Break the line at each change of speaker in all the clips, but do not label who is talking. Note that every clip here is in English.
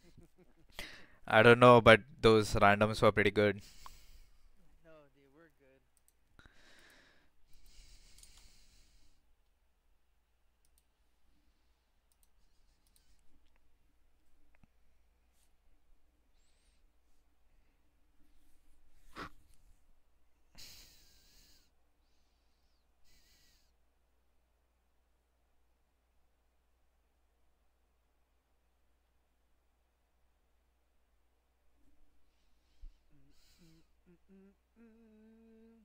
I don't know, but those randoms were pretty good.
No, they were good. Mm, mm, mm, mm, mm.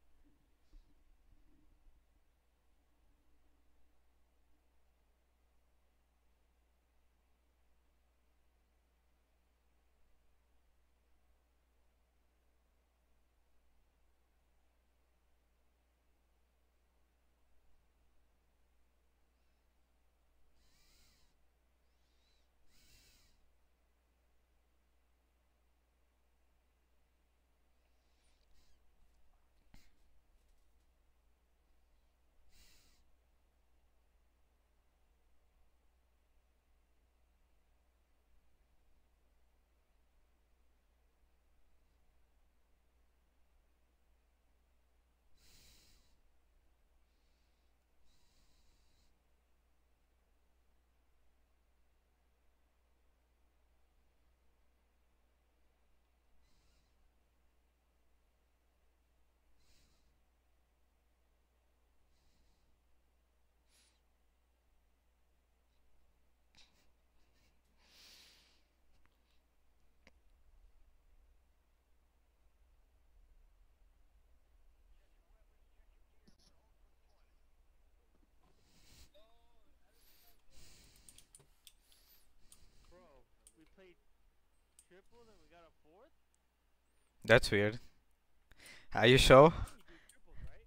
Bro, we played triple, then we got a fourth.
That's weird. Are you sure?
That's how you do triples, right?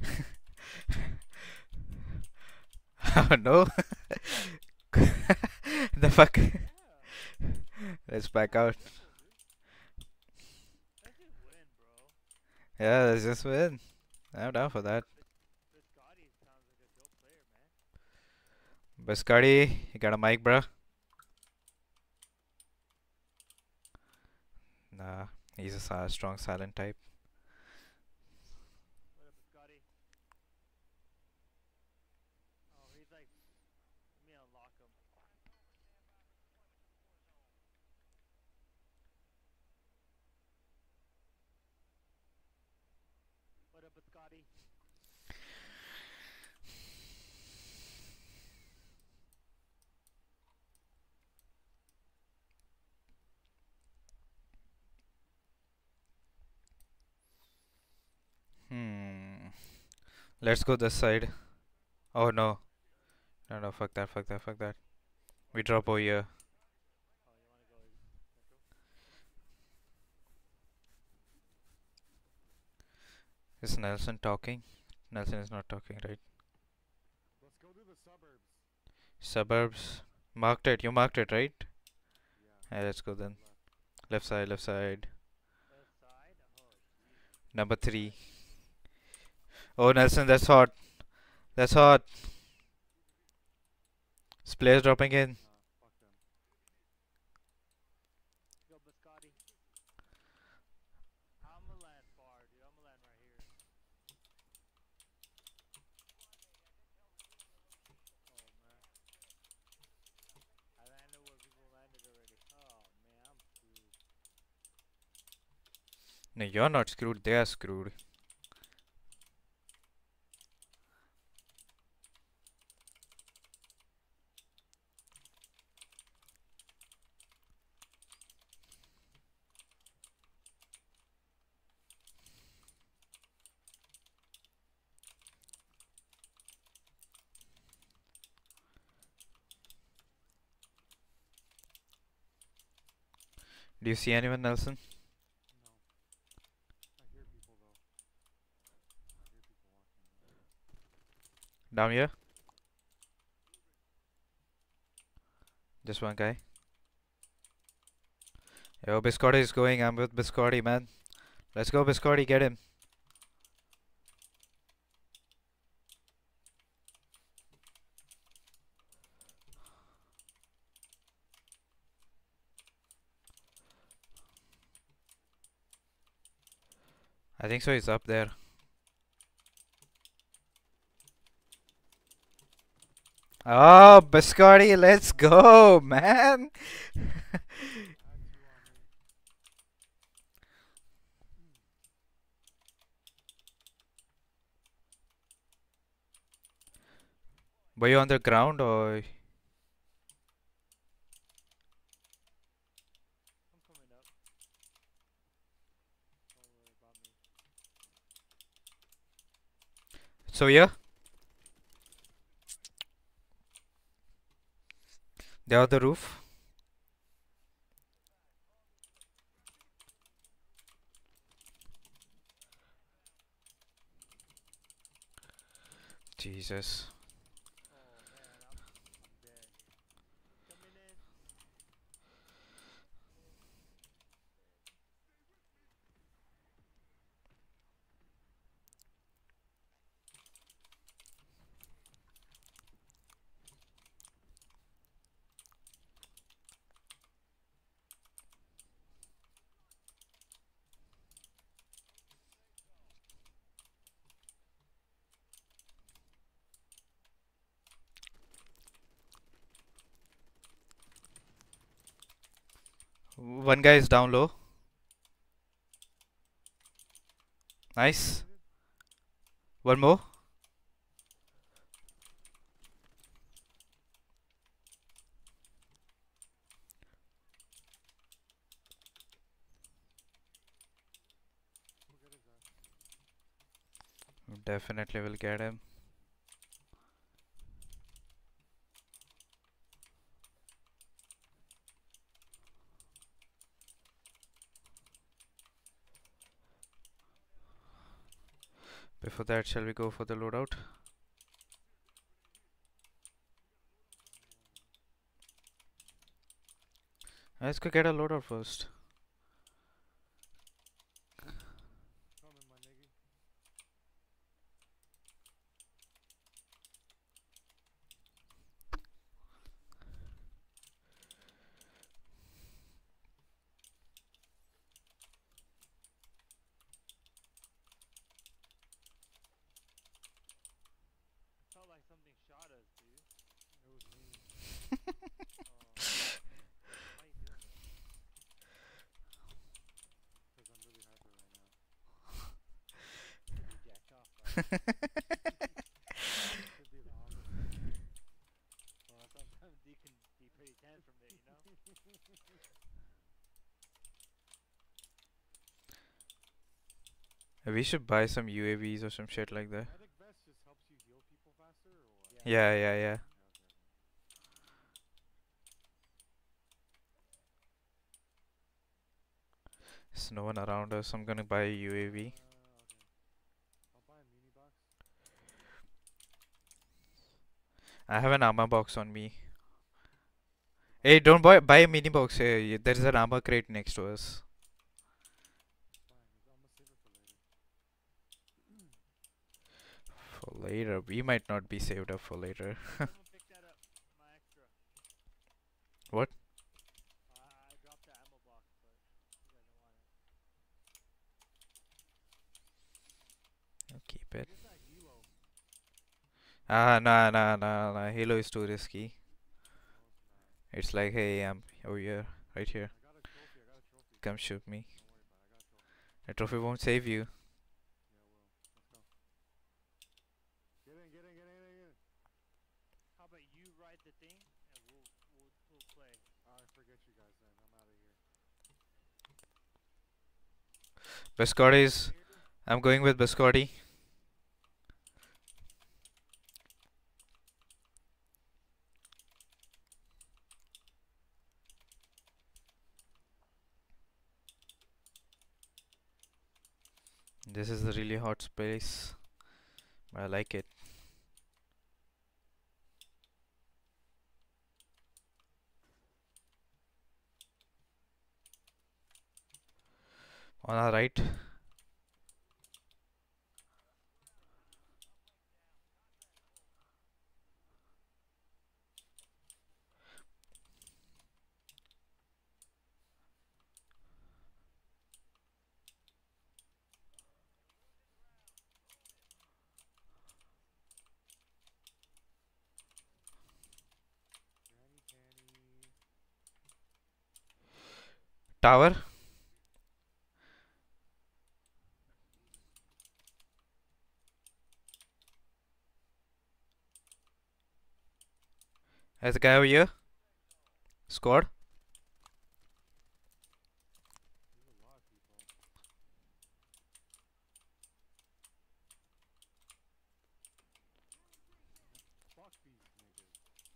Oh no. The fuck?
Yeah,
Let's
that's
back
how
out.
triples, dude. Let's just win, bro.
Yeah, let's just win. I'm down for that.
Biscotti sounds like a dope player, man.
Biscotti, you got a mic, bro? Nah, he's a strong silent type.
What up, Biscotti? Oh, he's like, let me unlock him. What up, Biscotti?
Hmm. Let's go this side. Oh no. No, no, fuck that, fuck that, fuck that. We drop over here.
Oh, you wanna go central?
Is Nelson talking? Nelson is not talking, right?
Let's go to the suburbs.
Suburbs. Marked it. You marked it, right?
Yeah,
Yeah, let's go then.
left.
Left side, left side.
Left side? Oh, jeez.
Number three. Oh, Nelson, that's hot. That's hot. This player's dropping in.
Nah, fuck them.
Go, Biscotti. I'ma land far, dude. I'ma land right here. Oh, man. I landed where people landed already. Oh, man, I'm screwed.
No, you're not screwed. They are screwed. Do you see anyone, Nelson?
No. I hear people though. I hear people walking around.
Down here? Just one guy. Yo, Biscotti is going. I'm with Biscotti, man. Let's go, Biscotti. Get him. I think so. He's up there. Oh, Biscotti, let's go, man.
I had two on me.
Were you on the ground or?
I'm coming up. Don't worry about me.
So yeah, they're on the roof. Jesus.
Oh man, I'm dead. Coming in.
One guy is down low. Nice.
Hit it.
One more.
We'll get his ass.
Definitely will get him. Before that, shall we go for the loadout? Let's go get a loadout first.
Coming, my nigga.
Felt like something shot us, dude.
It was me.
Oh, why you doing that?
Because I'm really hyper right now.
Cause you jacked off, right?
Could be the opposite.
Well, sometimes you can be pretty tan from it, you know.
We should buy some UAVs or some shit like that.
Medic vest just helps you heal people faster, or what?
Yeah.
Yeah, yeah, yeah.
Okay, okay,
There's no one around us. I'm gonna buy a UAV.
okay. I'll buy a mini box.
I have an armor box on me. Hey, don't buy a mini box here. There is an armor crate next to us.
It's fine. I'm gonna save it for later.
For later. We might not be saved up for later.
Someone pick that up. My extra.
What?
I dropped the ammo box, but you guys don't want it.
I'll keep it.
Get that helo.
Ah, nah, nah, nah, nah. Halo is too risky.
No, it's not.
It's like, hey, I'm over here, right here.
I got a trophy. I got a trophy.
Come shoot me.
Don't worry about it. I got a trophy.
The trophy won't save you.
Yeah, it will. Let's go. Get in, get in, get in, get in, get in.
How about you ride the thing and we'll play.
Alright, forget you guys then. I'm out of here.
Biscottis. I'm going with Biscotti. This is a really hot space. I like it. On our right. Tower. There's a guy over here. Squad.
There's a lot of people. Fuck these niggas.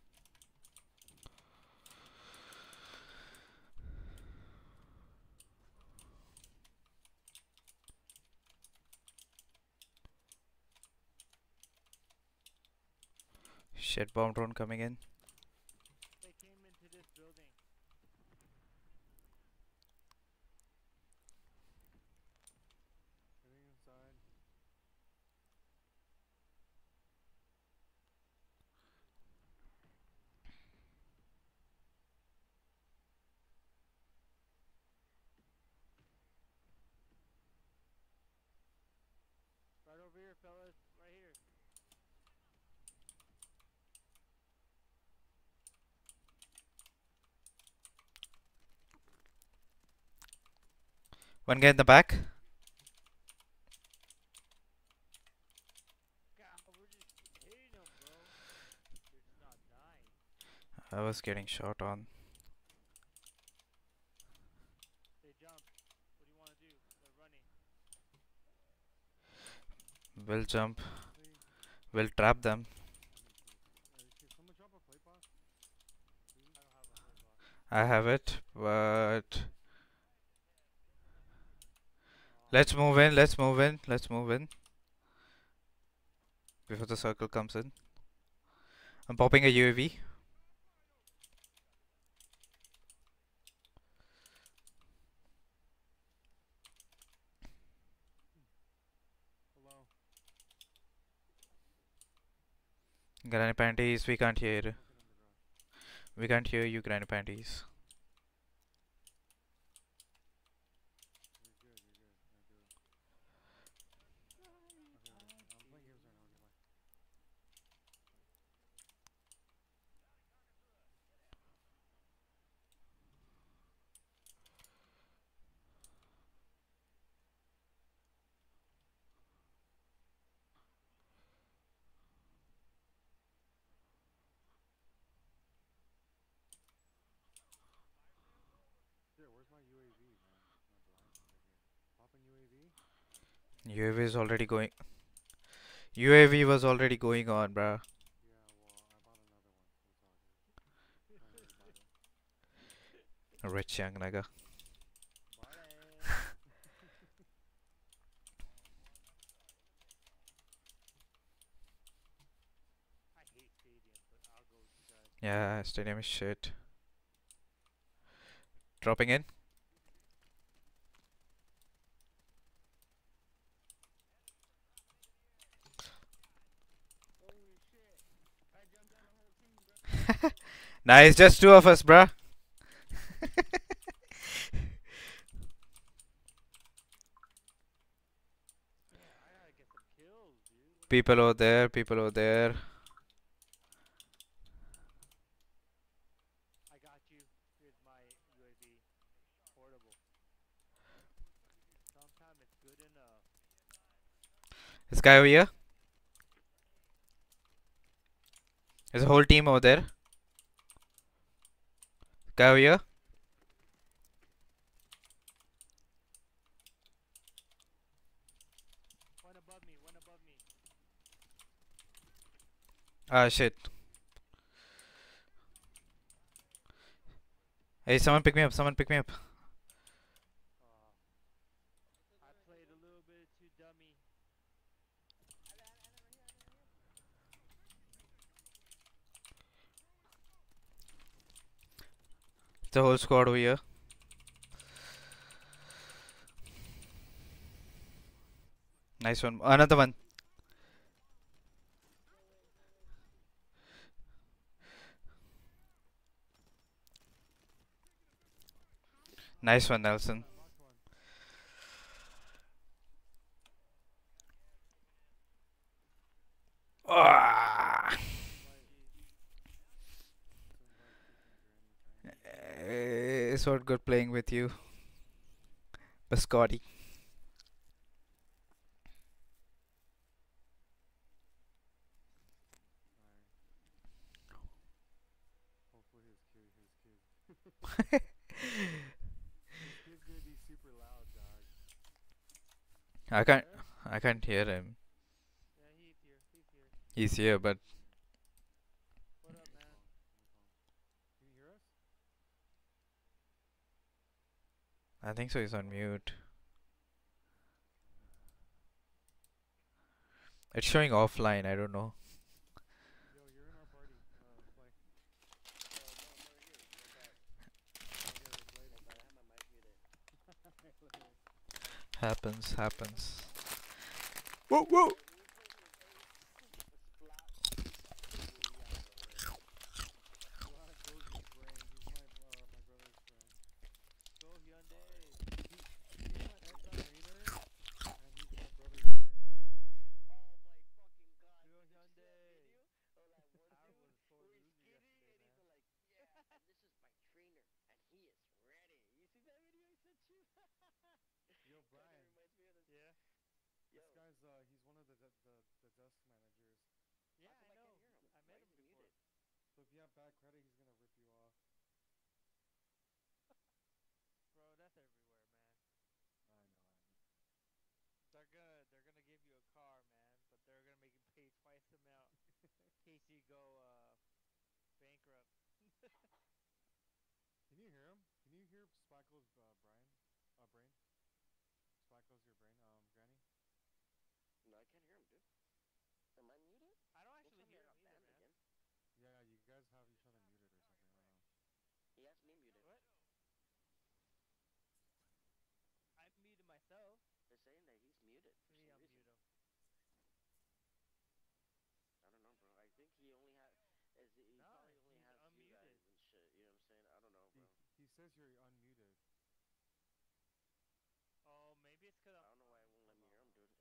Shit, bomb drone coming in.
They came into this building.
Getting inside.
Right over here, fellas. Right here.
One guy in the back.
God, we're just hitting them, bro. They're just not dying.
I was getting shot on.
They jumped. What do you want to do? They're running.
We'll jump.
They.
We'll trap them.
Can someone drop a plate box? Please?
I don't have a play box.
I have it, but
Oh,
let's move in. Let's move in. Let's move in before the circle comes in. I'm popping a UAV.
Hello.
Granny panties. We can't hear.
Look at them, the garage.
We can't hear you, granny panties.
You're good, you're good. I do it. Okay, I'm playing games right now. Okay, bye. Shit, where's my UAV, man? My blind. Right here. Popping UAV?
UAV is already going. UAV was already going on, bruh.
Yeah, well, I bought another one, so it's all good. Trying to rebuy it.
Rich young nigga.
Ballin'. I hate stadium, but I'll go with you guys.
Yeah, stadium is shit. Dropping in.
Holy shit. I jumped down the whole team, bro.
Nice, just two of us, bruh.
Yeah, I gotta get some kills, dude. What
People over there, people over there.
I got you. Here's my UAV. Portable. Sometimes it's good enough.
This guy over here. There's a whole team over there. Guy over here.
One above me, one above me.
Ah, shit. Hey, someone pick me up, someone pick me up.
I played a little bit too dummy.
The whole squad over here. Nice one. Another one. Nice one, Nelson.
I knocked one.
Ah,
Invite. To invite freaking Granny Tiny.
it's not good playing with you. Biscotti.
Alright. Hopefully his kid's gonna be super loud, dog.
I
You
can't.
there?
I can't hear him.
Yeah, he's here. He's here.
He's here, but
What up,
On the
man?
phone. On the phone. Can you hear us?
I think so. He's on mute. It's showing offline. I don't know.
Yo, you're in our party. Play. Okay, let's play. Let's play.
Happens. Happens. Whoa, whoa.
You wanna close his brain? He's my brother's friend.
Go Hyundai.
He's my ex-trainer, and he's my brother's current trainer.
Go Hyundai. I was a sore loser yesterday, man.
Yo, Brian.
Yeah.
This guy's he's one of the desk managers.
Yeah, I know. I met him before.
So if you have bad credit, he's gonna rip you off.
Bro, that's everywhere, man.
I know.
They're gonna give you a car, man, but they're gonna make you pay twice the amount in case you go bankrupt.
Can you hear him? Can you hear Spackle's Brian? Brain? Spackle's your brain? Granny?
I don't actually hear him either, man.
Yeah, you guys have each other muted or something. I don't know.
What? I muted myself. Let me unmute him. No, he's unmuted.
He he says you're unmuted.
Oh, maybe it's because hold on.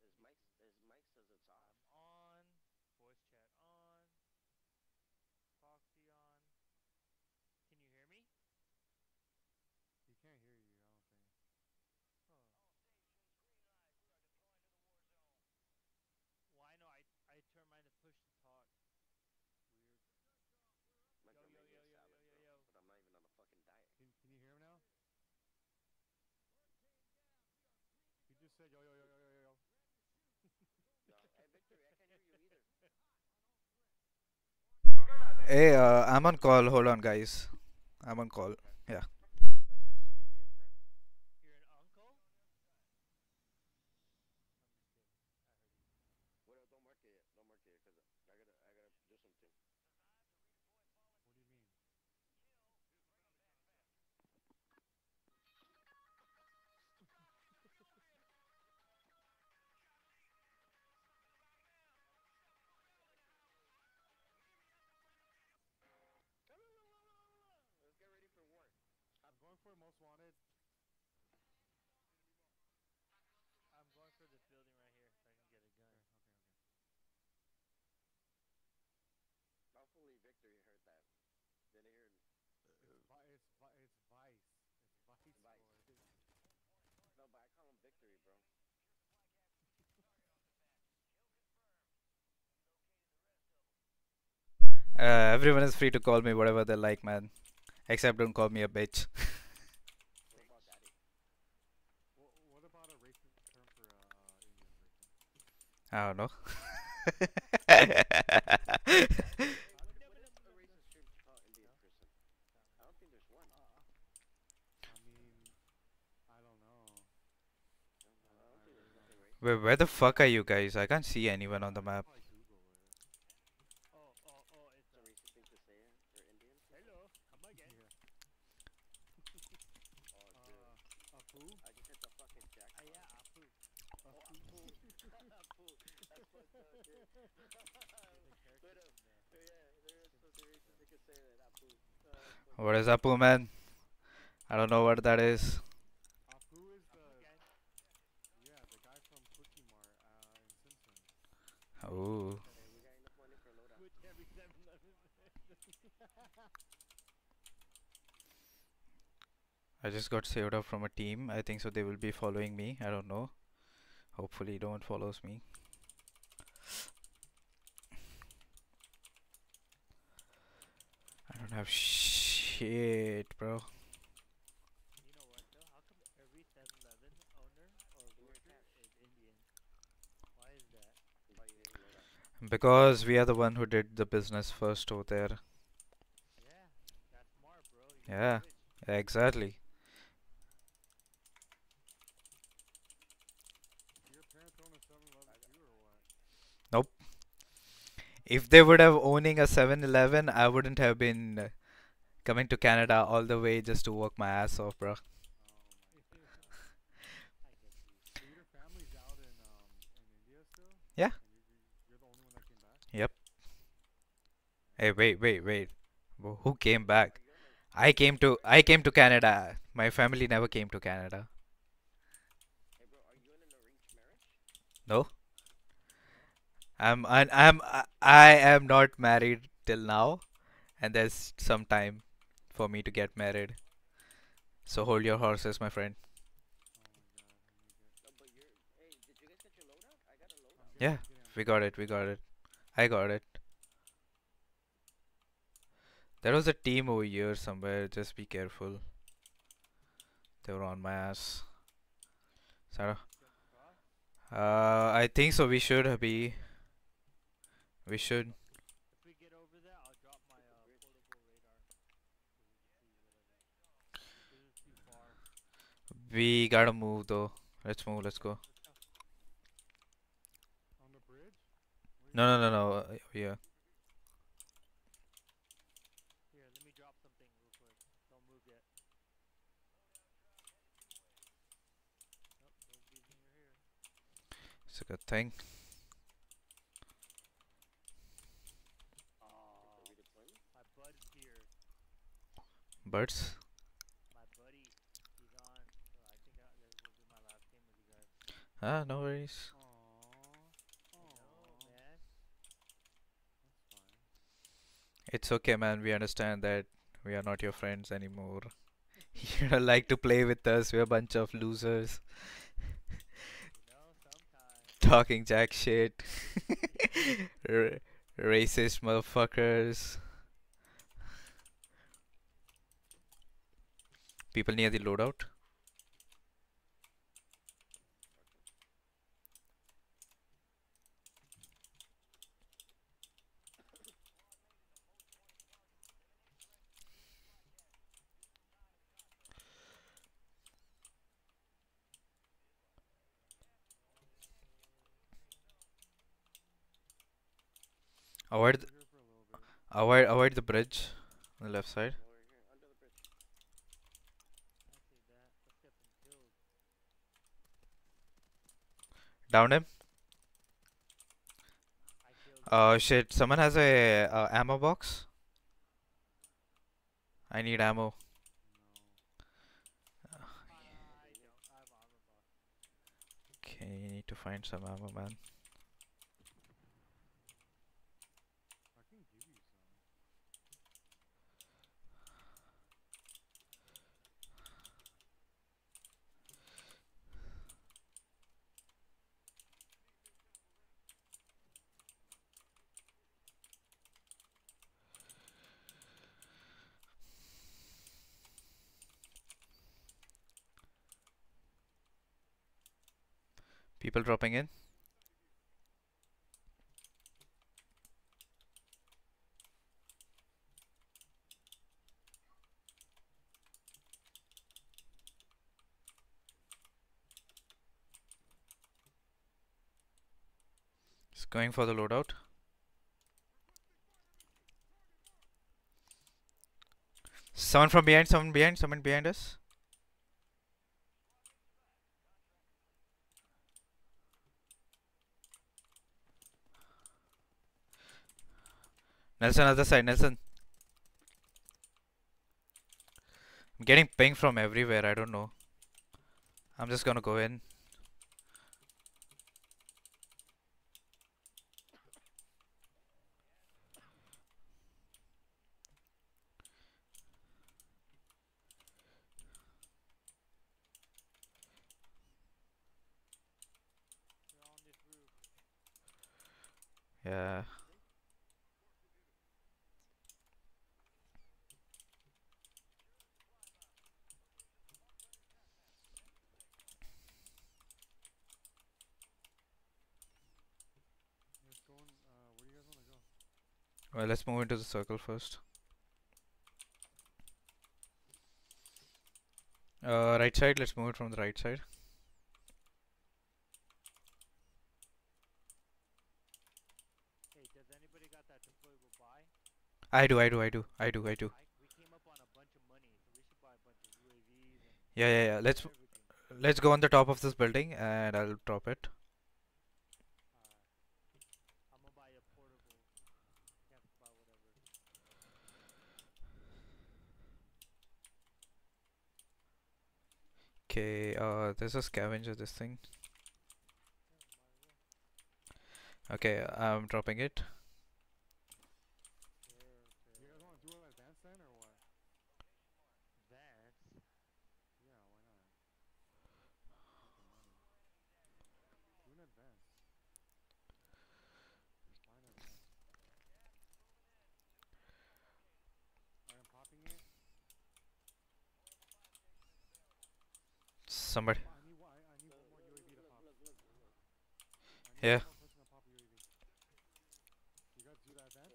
I'm on. Voice chat on. Proxy on. Can you hear me?
He can't hear you, I don't think.
Huh. Well, I know I turned mine to push to talk. Weird. Yo, yo, yo, yo, yo, yo, yo.
Can you hear him now? He just said yo yo yo yo yo yo yo.
Hey, I'm on call. Hold on, guys. I'm on call. Yeah.
You're an uncle? I'm just kidding. I heard you.
What do you mean? I'm going for most wanted.
I'm going for this building right here so I can get a gun.
Okay. It's Vice. It's Vice boy.
Everyone is free to call me whatever they like, man. Except don't call me a bitch.
What about a racist term for Indian person?
I don't know.
No? Not really.
I mean, I don't know. I really don't know.
Where the fuck are you guys? I can't see anyone on the
I could
map.
probably Google it.
Oh, it's hello, come again.
Yeah. Apu?
Yeah, Apu.
Apu?
They're the characters from the Simpsons show.
What is up, man? I don't know what that is.
Apu is
Apu gang.
the guy from Cookie Mart in Simpsons.
Oh.
Which every 7-Eleven.
I just got saved up from a team. I think so they will be following me. I don't know. Hopefully no one follows me. I don't have shit, bro.
You know what though? How come every 7-Eleven owner or worker is Indian? Why is that?
Because we are the one who did the business first over there.
Yeah, that's smart, bro. You gotta
Yeah,
switch.
exactly.
Do your parents own a 7-Eleven too, or what?
Nope. If they would have owning a 7-Eleven, I wouldn't have been coming to Canada all the way just to work my ass off, bro.
Oh my god.
I get you.
So your family's out in India still,
Yeah.
and you're the only one that came back.
Yep. Hey, wait. Who came back? I came to Canada. My family never came to Canada. No,
No.
I am not married till now, and there's some time for me to get married. So hold your horses, my friend.
Oh my god. I need it.
Yeah,
I'm getting. I'm
we
getting.
got it. We got it. I got it. There was a team over here somewhere. Just be careful. They were on my ass. So,
Jump across.
I think so. We should be. We should.
If we get over there, I'll drop my portable radar so we can see whatever. This is too far.
We gotta move though. Let's move. Let's go.
Let's go.
On the bridge. Where are you
No,
going?
no, no, no. Yeah.
Here, let me drop something real quick. Don't move yet. Nope, nobody's near here.
It's a good thing.
Oh, my bud's here.
Birds.
My buddy, he's on. So I think this will be my last game with you guys.
Ah, no worries.
Aww.
I know,
Aww.
man.
That's fine.
It's okay, man. We understand that we are not your friends anymore. You don't like to play with us. We're a bunch of losers
Sometimes.
talking jack shit. R- Racist motherfuckers. People near the loadout.
I'll
Avoid,
chill here for a little bit.
avoid the bridge on the left side.
I see that. Let's get some kills.
Down him.
I killed him.
Shit. Someone has a ammo box. I need ammo.
I don't. I have armor box.
Okay, you need to find some ammo, man.
No. I can give you some.
People dropping in. It's going for the loadout. Someone from behind. Someone behind us. Nelson, other side. Nelson. I'm getting ping from everywhere. I don't know. I'm just gonna go in. Yeah.
Let's go in, where do you guys want to go?
Well, let's move into the circle first. Right side. Let's move it from the right side.
Hey, does anybody got that deployable buy?
I do. I do. I do. I do. I do.
We came up on a bunch of money, so we should buy a bunch of UAVs and
Yeah. Yeah. Yeah.
everything.
Let's go on the top of this building, and I'll drop it.
Alright. I'm gonna buy a portable. You have to buy whatever.
Okay. There's a scavenger. This thing.
Yeah, might as well.
Okay. I'm dropping it.
Sure,
You
sure.
guys want to do an advance then, or what?
Vance.
Yeah, why not? Making money. Do an advance. Buy an advance. Alright, I'm popping it.
Somebody.
I need one more UAV to pop. I need
Yeah.
one more person to pop a UAV. You guys do that advance?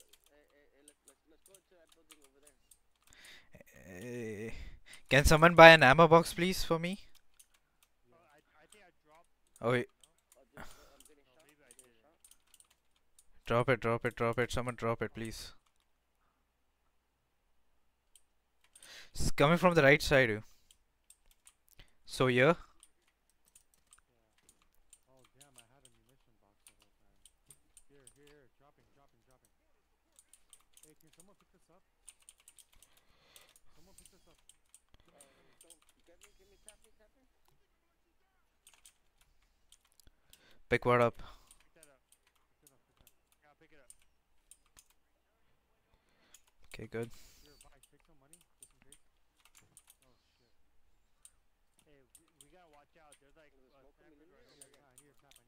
Eh, can someone buy an ammo box, please, for me?
Yeah.
I think I dropped
Oh, wait.
no? No, maybe I didn't.
Drop it. Drop it. Drop it. Someone drop it, please. It's coming from the right side. So yeah.
Yeah. Oh damn! I had a munition box the whole time. Here. Dropping. Hey, can someone pick this up? Someone pick this up.
Pick what up?
Pick that up.
Pick it up.
Yeah, I'll pick it up.
Okay, good.
Here, bye. Take some money, just in case. Oh shit.
Hey, we gotta watch out. There's like snipers right here.
Yeah, I need a tap.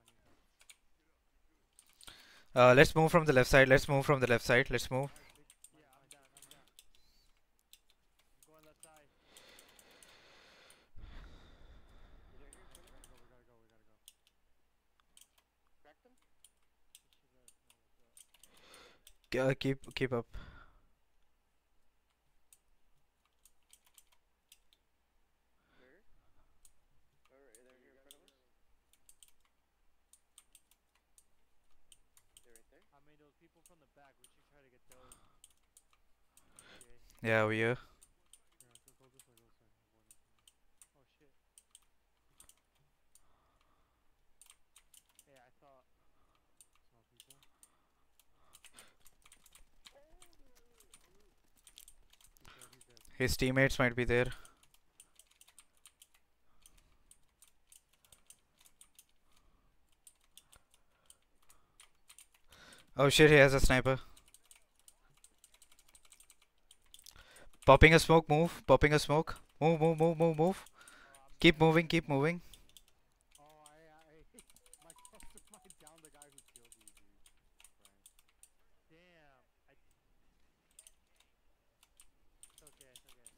Let's move from the left side. Let's move from the left side. Let's move.
Alright, take
Yeah,
mine.
I'm down. I'm going left side.
Alright, we gotta go.
He should let us know what's up.
Keep up.
I mean, those people from the back, we should try to get those. Okay.
Yeah, we are.
Yeah, go this way. Avoid them.
Oh shit. Hey, I thought.
Saw people. He's dead.
His teammates might be there. Oh shit, he has a sniper. Popping a smoke, move. Popping a smoke. Move.
Oh,
Keep moving, keep moving.
Oh, my customer down the guy who killed you, dude. Brian.
damn. It's okay. It's okay.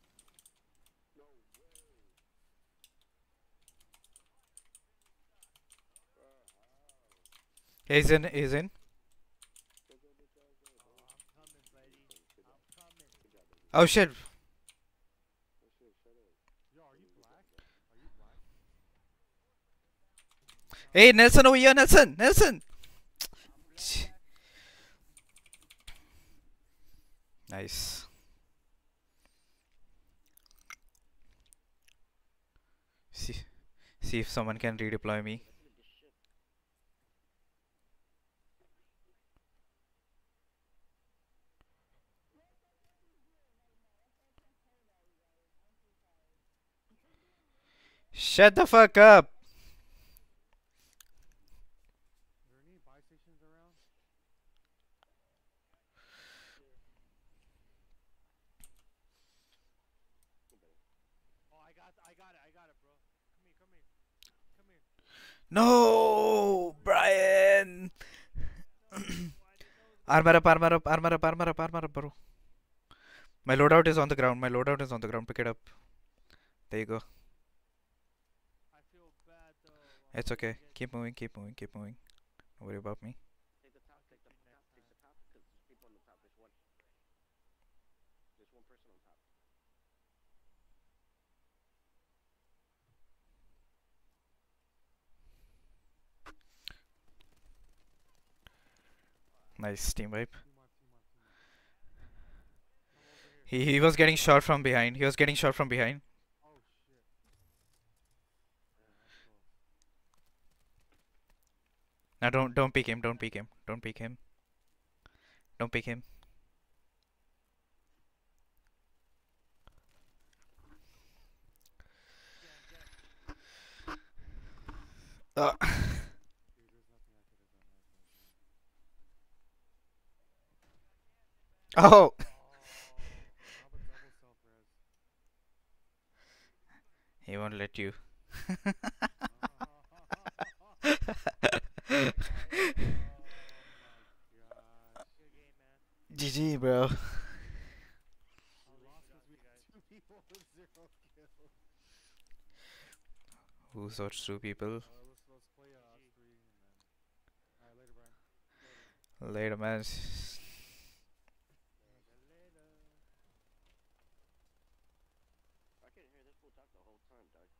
He's in.
Oh, I'm coming, buddy. I'm coming.
Oh shit.
Yo, are you black?
Hey, Nelson over here, Nelson.
I'm black.
Nice. See, see if someone can redeploy me. Shut the fuck up.
Is there any buy stations around?
Oh, I got it, bro. Come here.
No, Brian. Armor up, armor up, armor up, armor up, armor up, bro. My loadout is on the ground. My loadout is on the ground. Pick it up. There you go.
I feel bad though. I'm
It's
gonna
okay.
get
Keep moving, keep moving, keep moving. Don't worry about me.
Take the top, take the
you
top,
next
take
time.
the top, because there's people on the top. There's one. There's one person on top.
Nice team wipe.
Team wipe, team wipe, team wipe.
Come over here.
He was getting shot from behind. He was getting shot from behind.
Oh shit. Yeah, that's close.
Now don't peek him. Don't peek him. Don't peek him. Don't peek him.
Get him.
Uh,
Dude, there's nothing I could have done right there, dude.
oh.
How about double self res?
He won't let you.
Oh my gosh.
Good game, man.
GG, bro.
We
I'll leave
lost
it
because
on
we
to you
had
guys.
2 people with 0 kills.
Who's those two people?
Let's play us
GG.
3 and then. Alright, later, Brian.
Later.
Later, man.
Later, later.
I couldn't hear this fool talk the whole time, dog.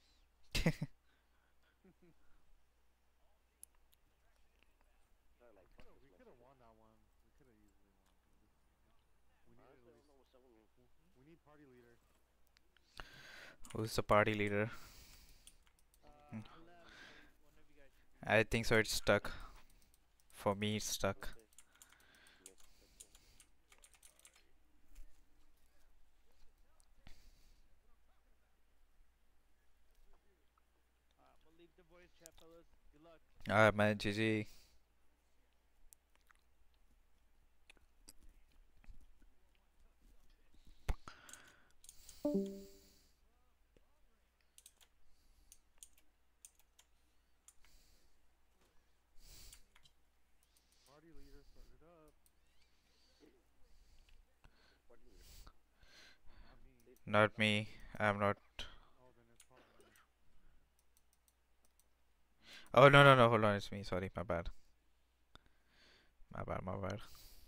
Sorry, like, fuck this
We could have
Mexican.
won that one. We could have easily won. We need
Honestly,
at
I don't
least.
know what's up with me.
We need party leader.
Who's the party leader? Hmm.
I left, so one of you guys should be.
I think so. It's stuck. For me, it's stuck.
Okay. Mexican.
I'm gonna leave the voice chat, fellas. Good luck.
Alright, man. GG.
Party leader, start it up.
Party leader.
Not me.
Not me. I'm not.
Oh, then it's probably me.
Oh, no, no, no. Hold on. It's me. Sorry. My bad. My bad. My bad.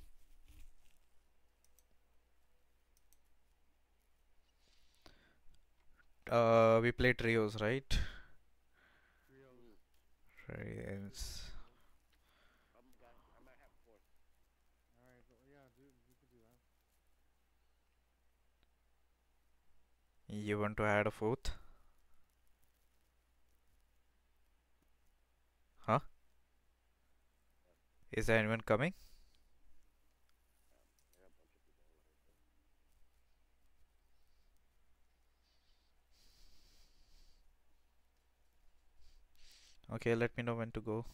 We play trios, right?
Trios.
Trios.
I might have 4.
Alright, yeah, dude, we can do that.
You want to add a fourth? Huh? Is there anyone coming?
I got a bunch of people over here.
Okay, let me know when to go.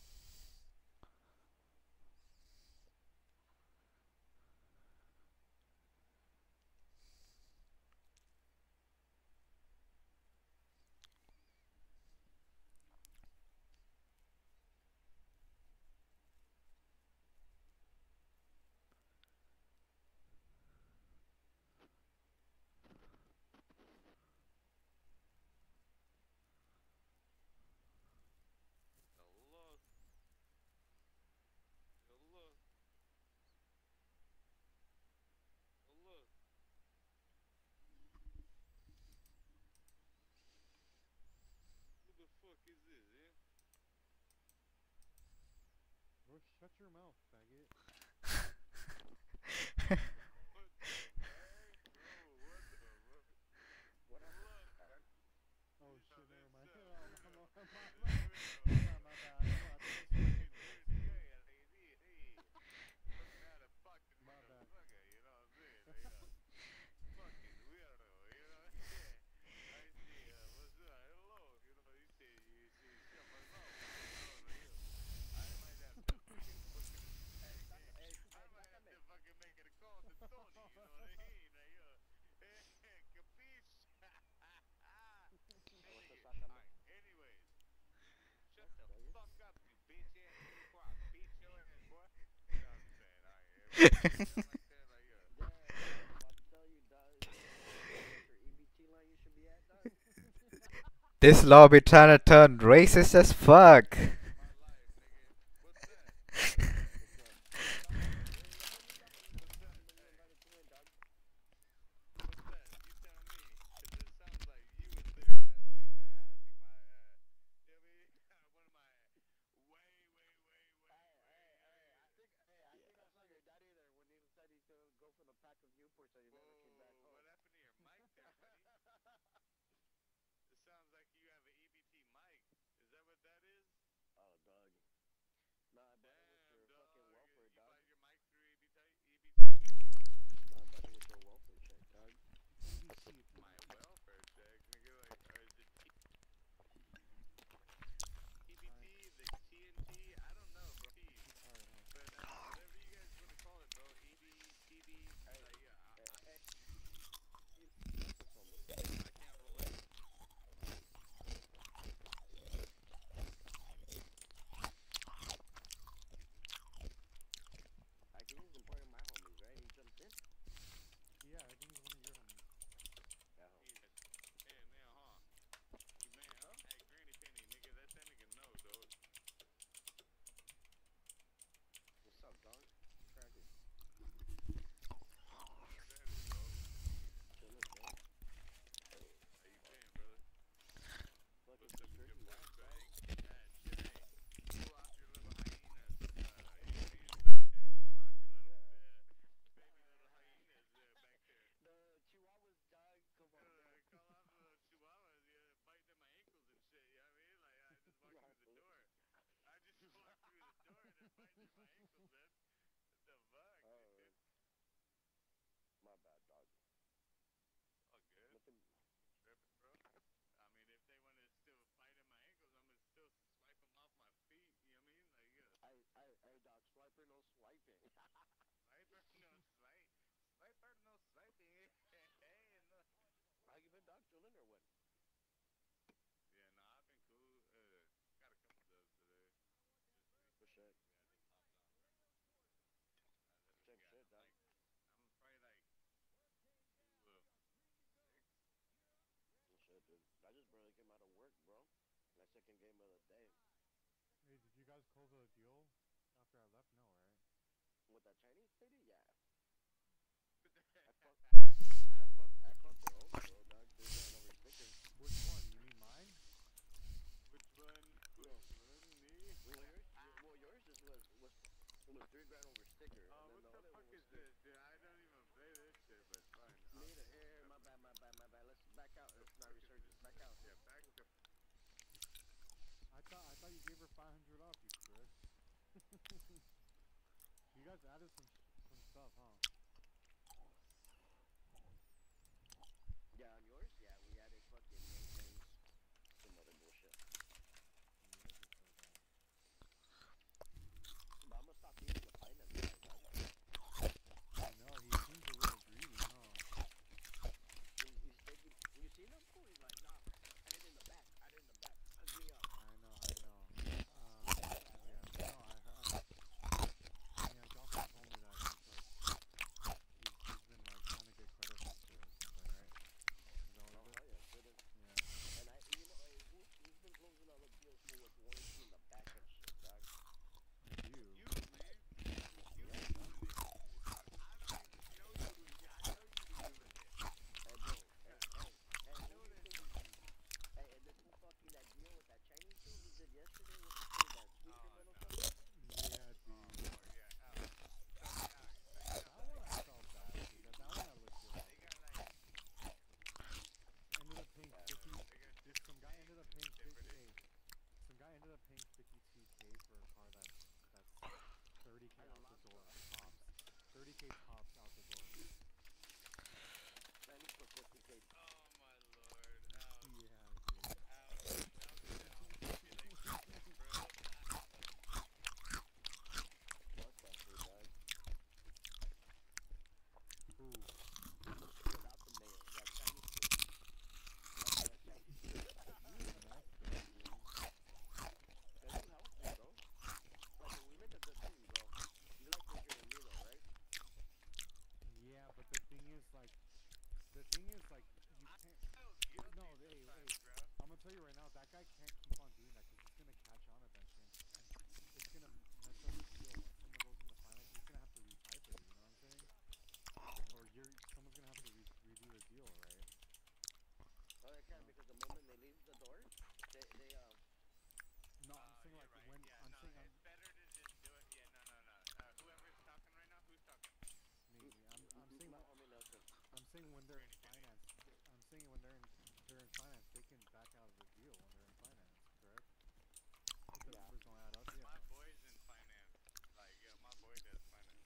Hello. Hello. Hello. Who the fuck is this, eh?
Bro, shut your mouth, faggot.
What the heck, bro? What the fuck?
What happened?
Look,
Brian?
Oh
you
shit,
sound
never mind.
insane.
My bad. I thought this was
Fucking
me.
weird guy, like, hey. Fucking out of pocket
My bad.
motherfucker, you know what I'm saying? Like, fucking weirdo, you know? I say, what's up? Hello, you know, you say, shut my mouth, you know, like, I might have to fucking like that, like
Damn, dog. I'm about to tell you, dog. What's your EBT line you should be at, dog?
This lobby trying to turn racist as fuck.
my life, nigga. What's that?
What's up? Dog, you ain't remember me, dog?
What's that?
Remember you
Hey,
invited to win, dog?
what's that? You tell me, 'cause it sounds like you was there last week. I think my, yeah, one of my
I saw your daddy there when he said he's gonna go for the pack of Newports and he never came back
Whoa,
home.
what happened to your mic there, buddy? It sounds like you have an EBT mic. Is that what that is?
Oh, dog. Nah, I bought it with
Damn,
your fucking
dog.
welfare,
You
dog.
buy your mic through EBT?
Nah, I bought it with your welfare check, dog.
EBT, if you
My welfare check, nigga. Like, is it TBT, the TNT? I don't know, bro.
it's hard, huh?
But whatever you guys want to call it, bro. TB,
Hey,
like,
hey, focus on me.
I can't relate.
I think he's part of my homies, right? He jumped in.
Yeah, I think he's one of your homies.
Yeah,
Hey, man, huh? You man,
huh?
hey, Granny Penny, nigga, let that nigga know, dog.
What's up, dog? Cracking.
What's that, dog?
Chilling, bro.
How you been, brother?
Fucking
What's
just
up, good
drinking
boy,
that, dog.
bang? Shit, hey, cool off your little hyenas. You know what I mean? Cool off your little,
Yeah.
baby little hyenas back there.
The chihuahuas, dog. Come on, bro.
Call off the little chihuahuas, biting at my ankles and shit, you know what I mean? Like, I just walked
Nah,
through the
fool.
door. I just walked through the door and they're biting at my ankles, man. What the fuck?
Oh, my bad, dog.
All good.
Nothing.
You tripping, bro? I mean, if they want to still fight at my ankles, I'm gonna still swipe them off my feet. You know what I mean? Like,
I, dog. Swiper, no swiping.
swiper, no swipe, swiper, no swiping. Hey, no.
How you been, dog? Chilling or what?
Yeah, no, I've been cool. Got a couple dubs today. Just
For
recently,
shit.
we had just hopped on, bro. I
Same
literally got
shit, dog.
like, I'm probably like 2 of 6.
For shit, dude. I just barely came out of work, bro. My second game of the day.
Hey, did you guys close a deal after I left? No, right?
With that Chinese lady, yeah.
What the
I fucked. I fucked her over, bro, dog. 3 grand over sticker.
Which one? You mean mine?
Which one?
No.
Which one? Me?
Well, yours just was 3 grand over sticker, and then
What
the
the
other
fuck
one was
is this, dude? I don't even play this shit, but fine.
neither. Here, my bad, my bad, my bad. Let's back out.
The
It's not
fuck is this?
resurgence. Back out.
Yeah, back the.
I thought you gave her 500 off, you prick. You guys added some stuff, huh?
Yeah, on yours, yeah, we added fucking maintenance, some other bullshit.
You guys are so bad.
But I'm gonna stop using the finance guy, dog.
I know, he seems a little greedy, huh?
He's taking. You seen him? Fool? He's like, nah. Add it in the back. Add it in the back. Hook me up.
I know. Yeah, no, yeah, Johnson told me that. He's like, thing is, like, you
I
can't.
feel guilty
No, hey,
sometimes, bro.
I'm gonna tell you right now, that guy can't keep on doing that because he's gonna catch on eventually, and it's gonna mess up his deal. When someone goes in the finals, he's gonna have to retype it. You know what I'm saying? Or someone's gonna have to redo the deal, right?
Oh, they
You
can't
know?
because the moment they leave the door, they
No, I'm saying
You're
like
right.
when
Yeah,
I'm
no,
saying
it's better to just do it. Yeah, no, no, no. Whoever's talking right now, who's talking?
me. I'm saying
my homie Nelson.
I'm saying when they're in
Granny Kenny.
finance. I'm saying when they're in finance, they can back out of the deal when they're in finance, correct? If the
Yeah.
numbers don't add up, yeah.
My boy's in finance. Like, yeah, my boy does finance.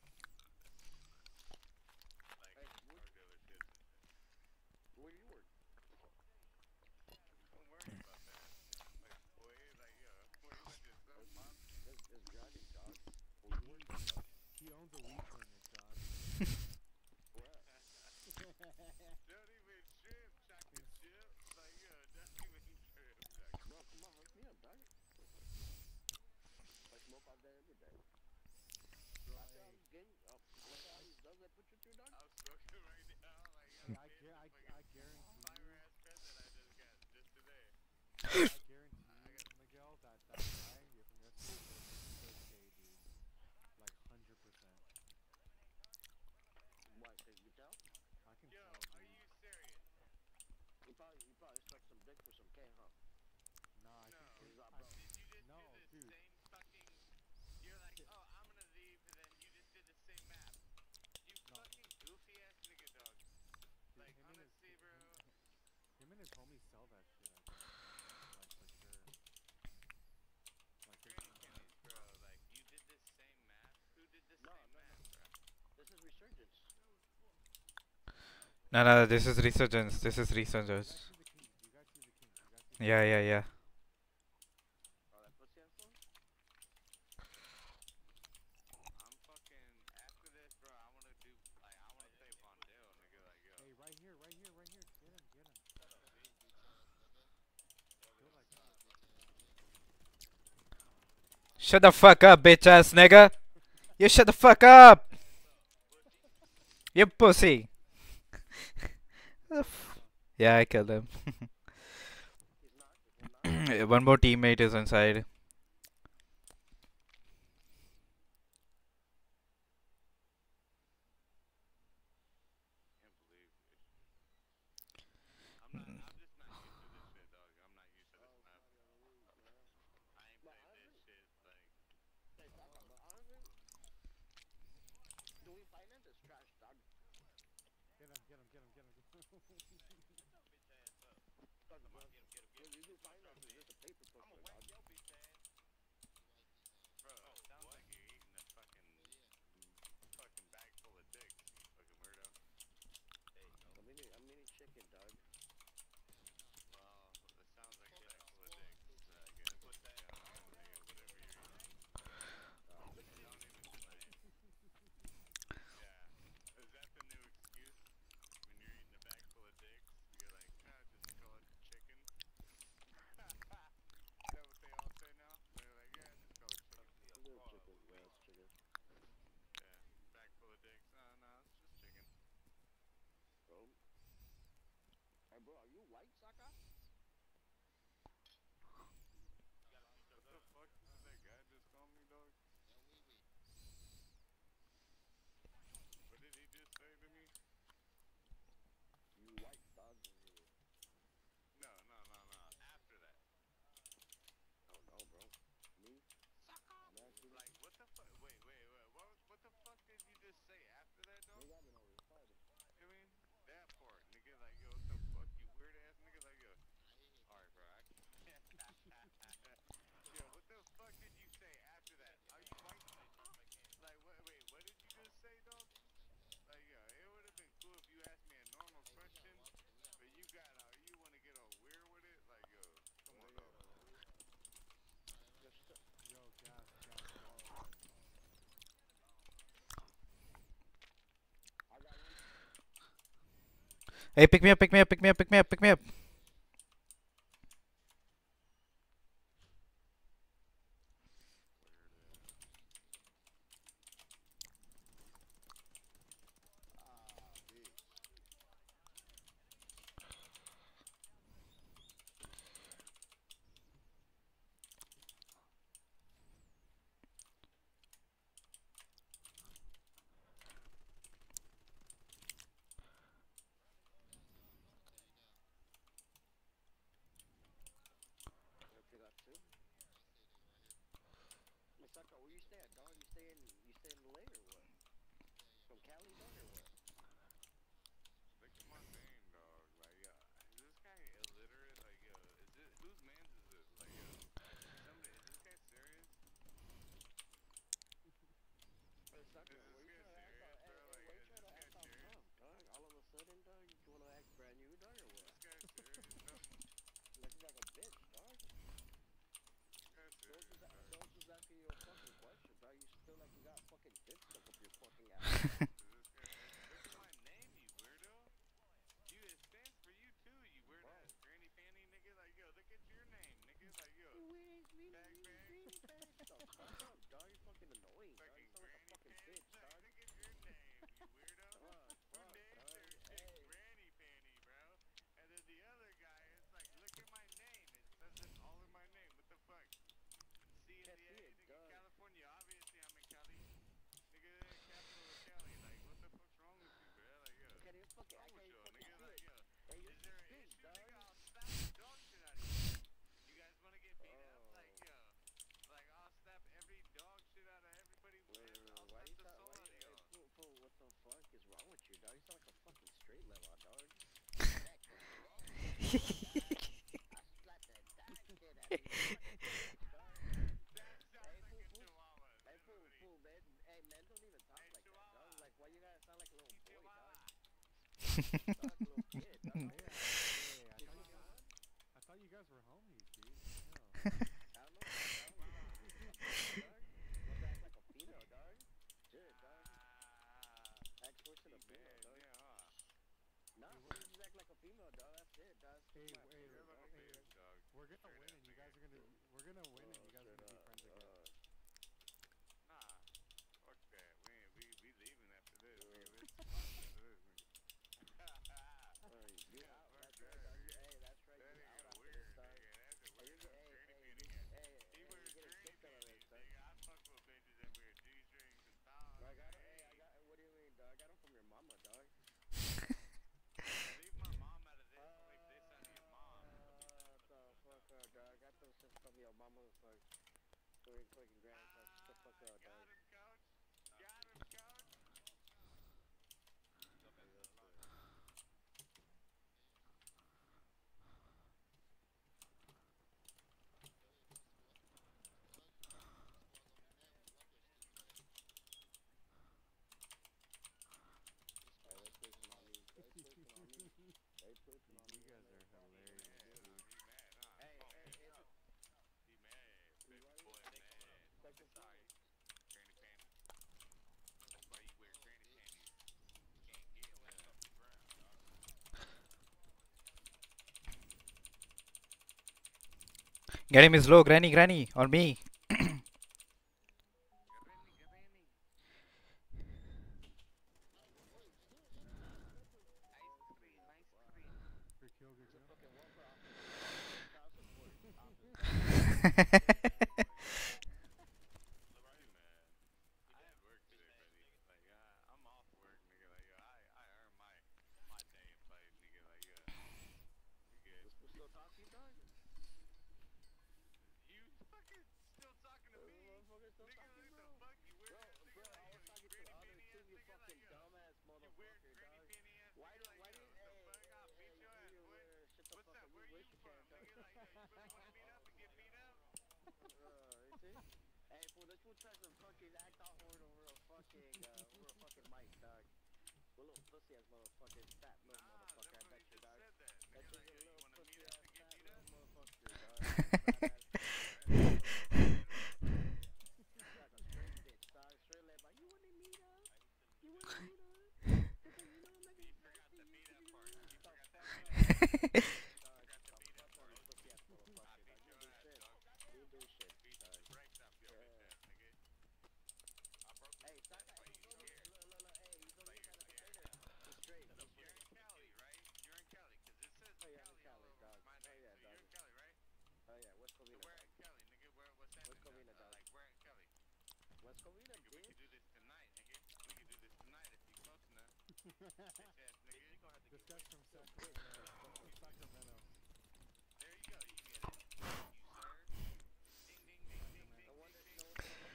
Like,
Hey,
car dealerships and shit.
where do you work?
Don't worry about that. Like, boy, like, yo, where you went to some
It's,
mom?
it's Johnny, dog. Where you work at, dog?
He owns a weed clinic, dog.
Where at?
Don't even trip, chocolate
In
chip. Like, yo, don't even trip, chocolate
Bro,
chip.
come on, hook me up, dog. I smoke all day, every day.
bro,
After all
hey,
these games, after all these dubs I put you through, dog.
I'm smoking right now. Like, yo,
hey,
pay the fucking
I guarantee
fire
you,
ass present I just got just today.
I guarantee
I
you,
got
Miguel, that guy from yesterday does pay, dude. Like 100%.
Why? Cause you tell?
I can
Yo,
tell,
are
dude.
you serious?
You probably stuck some dick for some K, huh?
Nah, I
No.
think
He's like,
I
bro.
Did you just do
no,
the
dude.
same fucking? You're like, oh, I'm gonna leave, and then you just did the same map. You
No,
fucking goofy ass nigga, dog.
dude,
Like, honestly, bro.
him and his homies sell that shit. I think, like for sure. Like his,
Granny Kenny's, bro. Like, you did this same map? Who did the
No,
same
no, no.
map, bro?
This is Resurgence.
No, no, this is Resurgence. This is
you guys
Resurgence.
see the king? You guys see the king? You guys see the
Yeah,
king?
yeah, yeah.
Oh, that pussy ass one?
I'm fucking, after this, bro, I wanna do, like, I wanna play Vondale, nigga, like, yo.
Hey, right here, right here, right here. Get him, get him. Kill that guy.
Shut the fuck up, bitch ass nigga. You shut the fuck up.
Pussy?
You pussy.
You killed him, huh?
Yeah, I killed him.
He's not. Is one not?
One more teammate is inside.
Can't believe it. I'm just not used to this shit, dog. I'm not used to this
Oh,
map.
somebody on the roof, man.
I ain't
But
played this
honestly,
shit, like,
hey, Saka, but honestly, doing finance is trash, dog.
Get him, get him, get him, get him. Get him.
shut your bitch ass up.
Cause,
Come on,
cause,
get him, get him, get
cause
him.
you do
Come on, show
finance is
me.
just a paper
I'm
pusher,
gonna whack
dog.
your bitch ass. Bro, sounds like you're eating a fucking bag full of dicks, you fucking weirdo. There you go.
I'm eating chicken, dog.
Well, it sounds like a bag full of dicks, I guess. You know, whatever you're eating. Don't even deny it. Yeah. Is that the new excuse? When you're eating a bag full of dicks, you're like, nah, just call it chicken. Is that what they all say now? They're like, yeah, just call it chicken.
Little chicken, yeah, it's chicken.
Yeah, bag full of dicks. No, it's just chicken.
Bro. Hey, bro, are you white, Saka?
What the fuck did that guy just call me, dog? What did he just say to me?
You white, dog.
No. After that.
I don't know, bro. Me? I'm asking you.
Like, what the fuck? Wait. What the fuck did you just say after that, dog?
They got me over retarded.
I mean, that part, nigga. Like, yo, what the fuck, you weird ass nigga? Like, yo. Alright, bro. Yo, what the fuck did you say after that? Are you white? Like, wait, what did you just say, dog? Like, yo, it would have been cool if you asked me a normal question, but you want to get all weird with it? Like, yo, come on, dog.
Just,
Yo, gas, gas, gas.
I got one.
Hey, pick me up, pick me up, pick me up, pick me up, pick me up.
Ah, bitch. like a little kid, dog.
Oh yeah, hey,
Did you get one?
I thought you guys were homies, dude. Damn.
I don't know, dog. I don't know. A female, dog. Supposed to act like a female, dog. Shit, dog. Act worse than a female, dog.
Yeah, huh?
Nah,
Hey,
fool, just act like a female, dog. That's it, dog.
Hey,
That's my
hey,
You're
opinion,
like
dog.
a
hey,
bitch, dog.
we're gonna
Straight
win
up,
and you
nigga.
guys are gonna we're gonna win and
Oh,
you guys are
straight
gonna be
up.
friends again.
Nah, fuck that. We leaving after this, nigga.
Uh,
This podcast after this, nigga.
you
Yeah,
out.
fuck
That's
that,
right, dog.
nigga.
Hey, that's right.
That
You
nigga
out after
weird,
this, dog.
nigga. That's a
Hey,
weird
you're
ass
hey,
granny
hey,
panty guy.
hey,
He
hey,
wears
you're getting
granny
kicked out of this,
panties,
dog.
nigga. I fuck with bitches that wear G-strings and thongs.
I got,
Nigga.
hey, I
Hey,
got. What do you mean, dog? I got them from your mama, dog.
leave my mom out of this. Don't leave this out of your mom.
The fuck up, dog. I got those shit from your mama, fuck. Fucking grandpa. Shut the fuck up,
Got
dog.
him, coach. Got him, coach.
Hey, that's it. Hey, they pushing on me. They pushing on me. They pushing on me.
You guys
They
are
fucking
He
hilarious,
mad,
dude.
huh?
dude.
He mad, huh?
Hey,
Come on,
hey,
bitch.
it's
He mad.
you
Baby
ready?
boy mad.
Second floor.
Sorry. Granny panties. That's why you wear granny panties. Can't get none. Off the ground, dog.
Get him is low, granny, granny, or me.
Granny, granny. Ice cream, ice cream.
Good kill, good
He's a
kill.
fucking welfare officer, dog. Child support officer, dog.
Look, you mad. He did work today, buddy. Like, I'm off work, nigga. Like, I earned my day and play, nigga. Like, we good.
This fool still talk to you, dog?
You fucking still talking to me?
Motherfucker still
Nigga,
talking,
what
bro?
the fuck? You weird
Bro,
ass nigga?
bro, I
Like,
was talking to
granny
the other
panty
two,
ass
you
nigga?
fucking
Like,
dumbass
you weird
motherfucker,
granny
dog.
panty ass
Why
nigga?
do,
Like,
why do you,
what the
hey,
fuck? I'll beat your ass,
you
boy.
shut the
What's
fuck
up?
up, you
Where
wish
you
you
from,
can, dog.
nigga? Like, you wanna meet up and get beat up?
You see? Hey, fool, this fool tries to fucking act all hard over a fucking mic, dog. What little pussy ass motherfucker, fat little
Nah,
motherfucker, I
that's what
bet
he
you,
just
dog.
said that.
That
Nigga,
shit's
like,
a
you
little
wanna
pussy
meet up
ass,
and get
fat
beat
little
up?
motherfucker, dog. Fat ass, fat little motherfucker. Like a straight bitch, dog. Straight leg, like, you wanna meet up? You wanna meet up? Cause you know I'm not
He
gonna
forgot
talk to
the
you.
beat up part. He
The
forgot
fuck
that beat
up,
up part.
dog. Dog,
Forgot the
the
beat up
fuck up,
part.
you pussy ass
I
motherfucker,
beat
dog. You
your
do
ass,
shit.
dog.
You do shit,
Beat the
dog.
brakes off your bitch
Yeah.
ass, nigga. I broke
Hey,
it.
Saka,
That's why
hey,
you
go look,
scared.
look, hey, he's over
Like,
here by the
you're
container. He's straight, he's
You're
straight.
in Cali, right? You're in Cali, cause it says
Oh yeah, I'm in
Cali all
Cali,
over
dog.
my
Oh
name.
yeah,
So
dog.
you're in Cali, right?
Oh yeah, West
So
Covina,
where
dog.
in Cali, nigga? What's happening?
West Covina, dog.
Like where in Cali?
West Covina,
Nigga, we
bitch.
could do this tonight, nigga. We could do this tonight if you close enough. Bitch ass nigga.
This guy's from
Yo, bitch.
Sacramento. That's from Sacramento.
There you go. You get it. Thank you, sir. Ding, ding, ding, ding, ding,
No
ding,
wonder,
ding.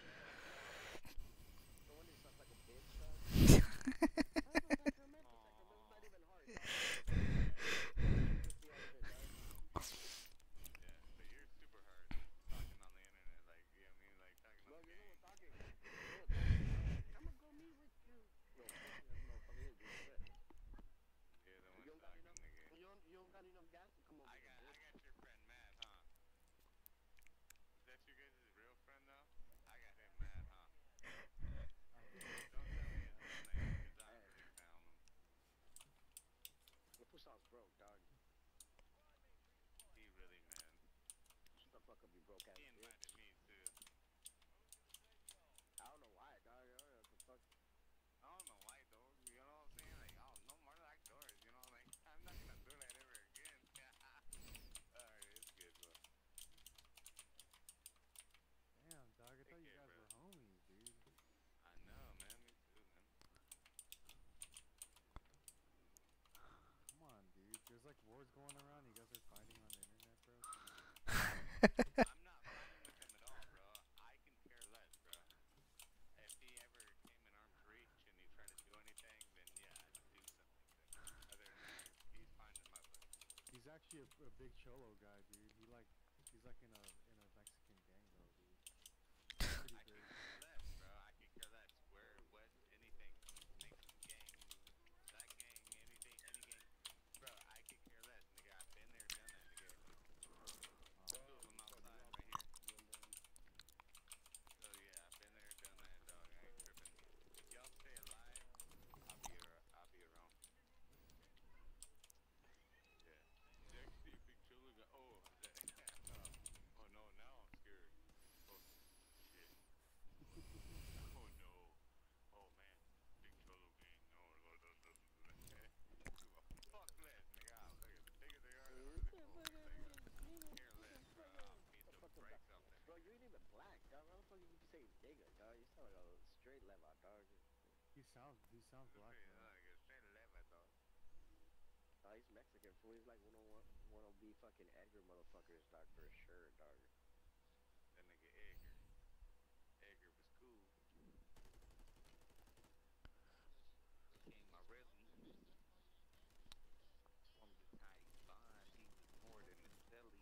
no wonder he sounds like a bitch, dog. I'm from Sacramento. Sacramento's not even hard, dog. Pussy ass shit, dog.
Yeah, but you're super hard talking on the internet, like, you know what I mean? Like, talking on
Bro,
the
you know
gang.
what talking? You know what talking, dog? I'ma go meet with you. Little pussy ass motherfucker, you do shit.
You're the
You
one
don't got
talking,
enough.
nigga.
You don't got enough gas to come over
I
here,
got
bitch.
your friend mad, huh? Is that your guys' real friend, though? I got him mad, huh?
I think he's
Don't tell me his
yeah.
real name, because I
Hey,
really found him.
the fool sounds broke, dog.
He really mad.
Shut the fuck up, you broke ass
He
bitch.
invited me, too.
I don't know why, dog. I don't know what the fuck.
I don't know why, though. You know what I'm saying? Like, oh, no more like doors, you know? Like, I'm not gonna do that ever again. Alright, it's good, bro.
Damn, dog. I thought
Take
you
care,
guys
bro.
were homies, dude.
I know, man. Me too, man.
Come on, dude. There's like wars going around. You guys are fighting on the internet, bro.
I'm not fighting with him at all, bro. I can care less, bro. If he ever came in arm's reach and he tried to do anything, then yeah, I'd do something to him. Other than that, he's fine in my book.
He's actually a big cholo guy, dude. He's like in a Mexican gang though, dude. Pretty
I
big.
could care less, bro. I could care less. Where, what, anything. Mexican gang, that gang, anything, any gang.
say nigga, dog. You sound like a straight level, dog.
He sounds
This
black,
nigga
bro.
like a straight level, dog.
He's Mexican fool. He's like one of be fucking Edgar motherfuckers, dog, for sure, dog.
That nigga Edgar. Edgar was cool. King my really from the tight bond. He was more than a celly.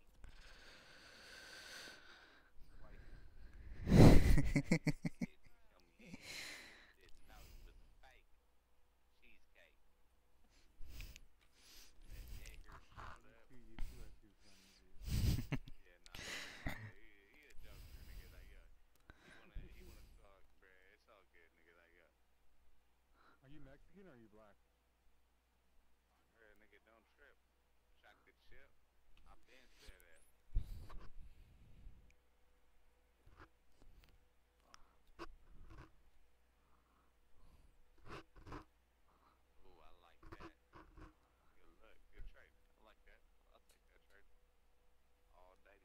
Twice cake. Didn't show me head. Didn't know he was a fake cheesecake. That Edgar showed up.
You two are too funny, dude.
Yeah, nah, he a jokester, nigga. Like, yeah, he wanna talk, bruh. It's all good, nigga. Like, yeah,
Are you Mexican or are you black?
nigga, don't trip. Chocolate chip. I been said that. Ooh, I like that. Good luck, good trade. I like that. I'll take that trade all day.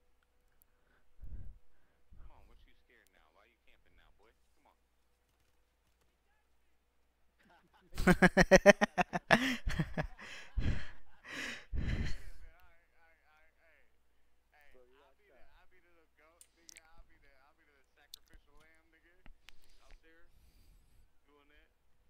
Come on, what you scared now? Why you camping now, boy? Come on.
You got him. You got him.
Yeah, man. Hey, hey.
Bro, you got shot.
I'll be the little goat, nigga. I'll be the sacrificial lamb, nigga. Out there doing that.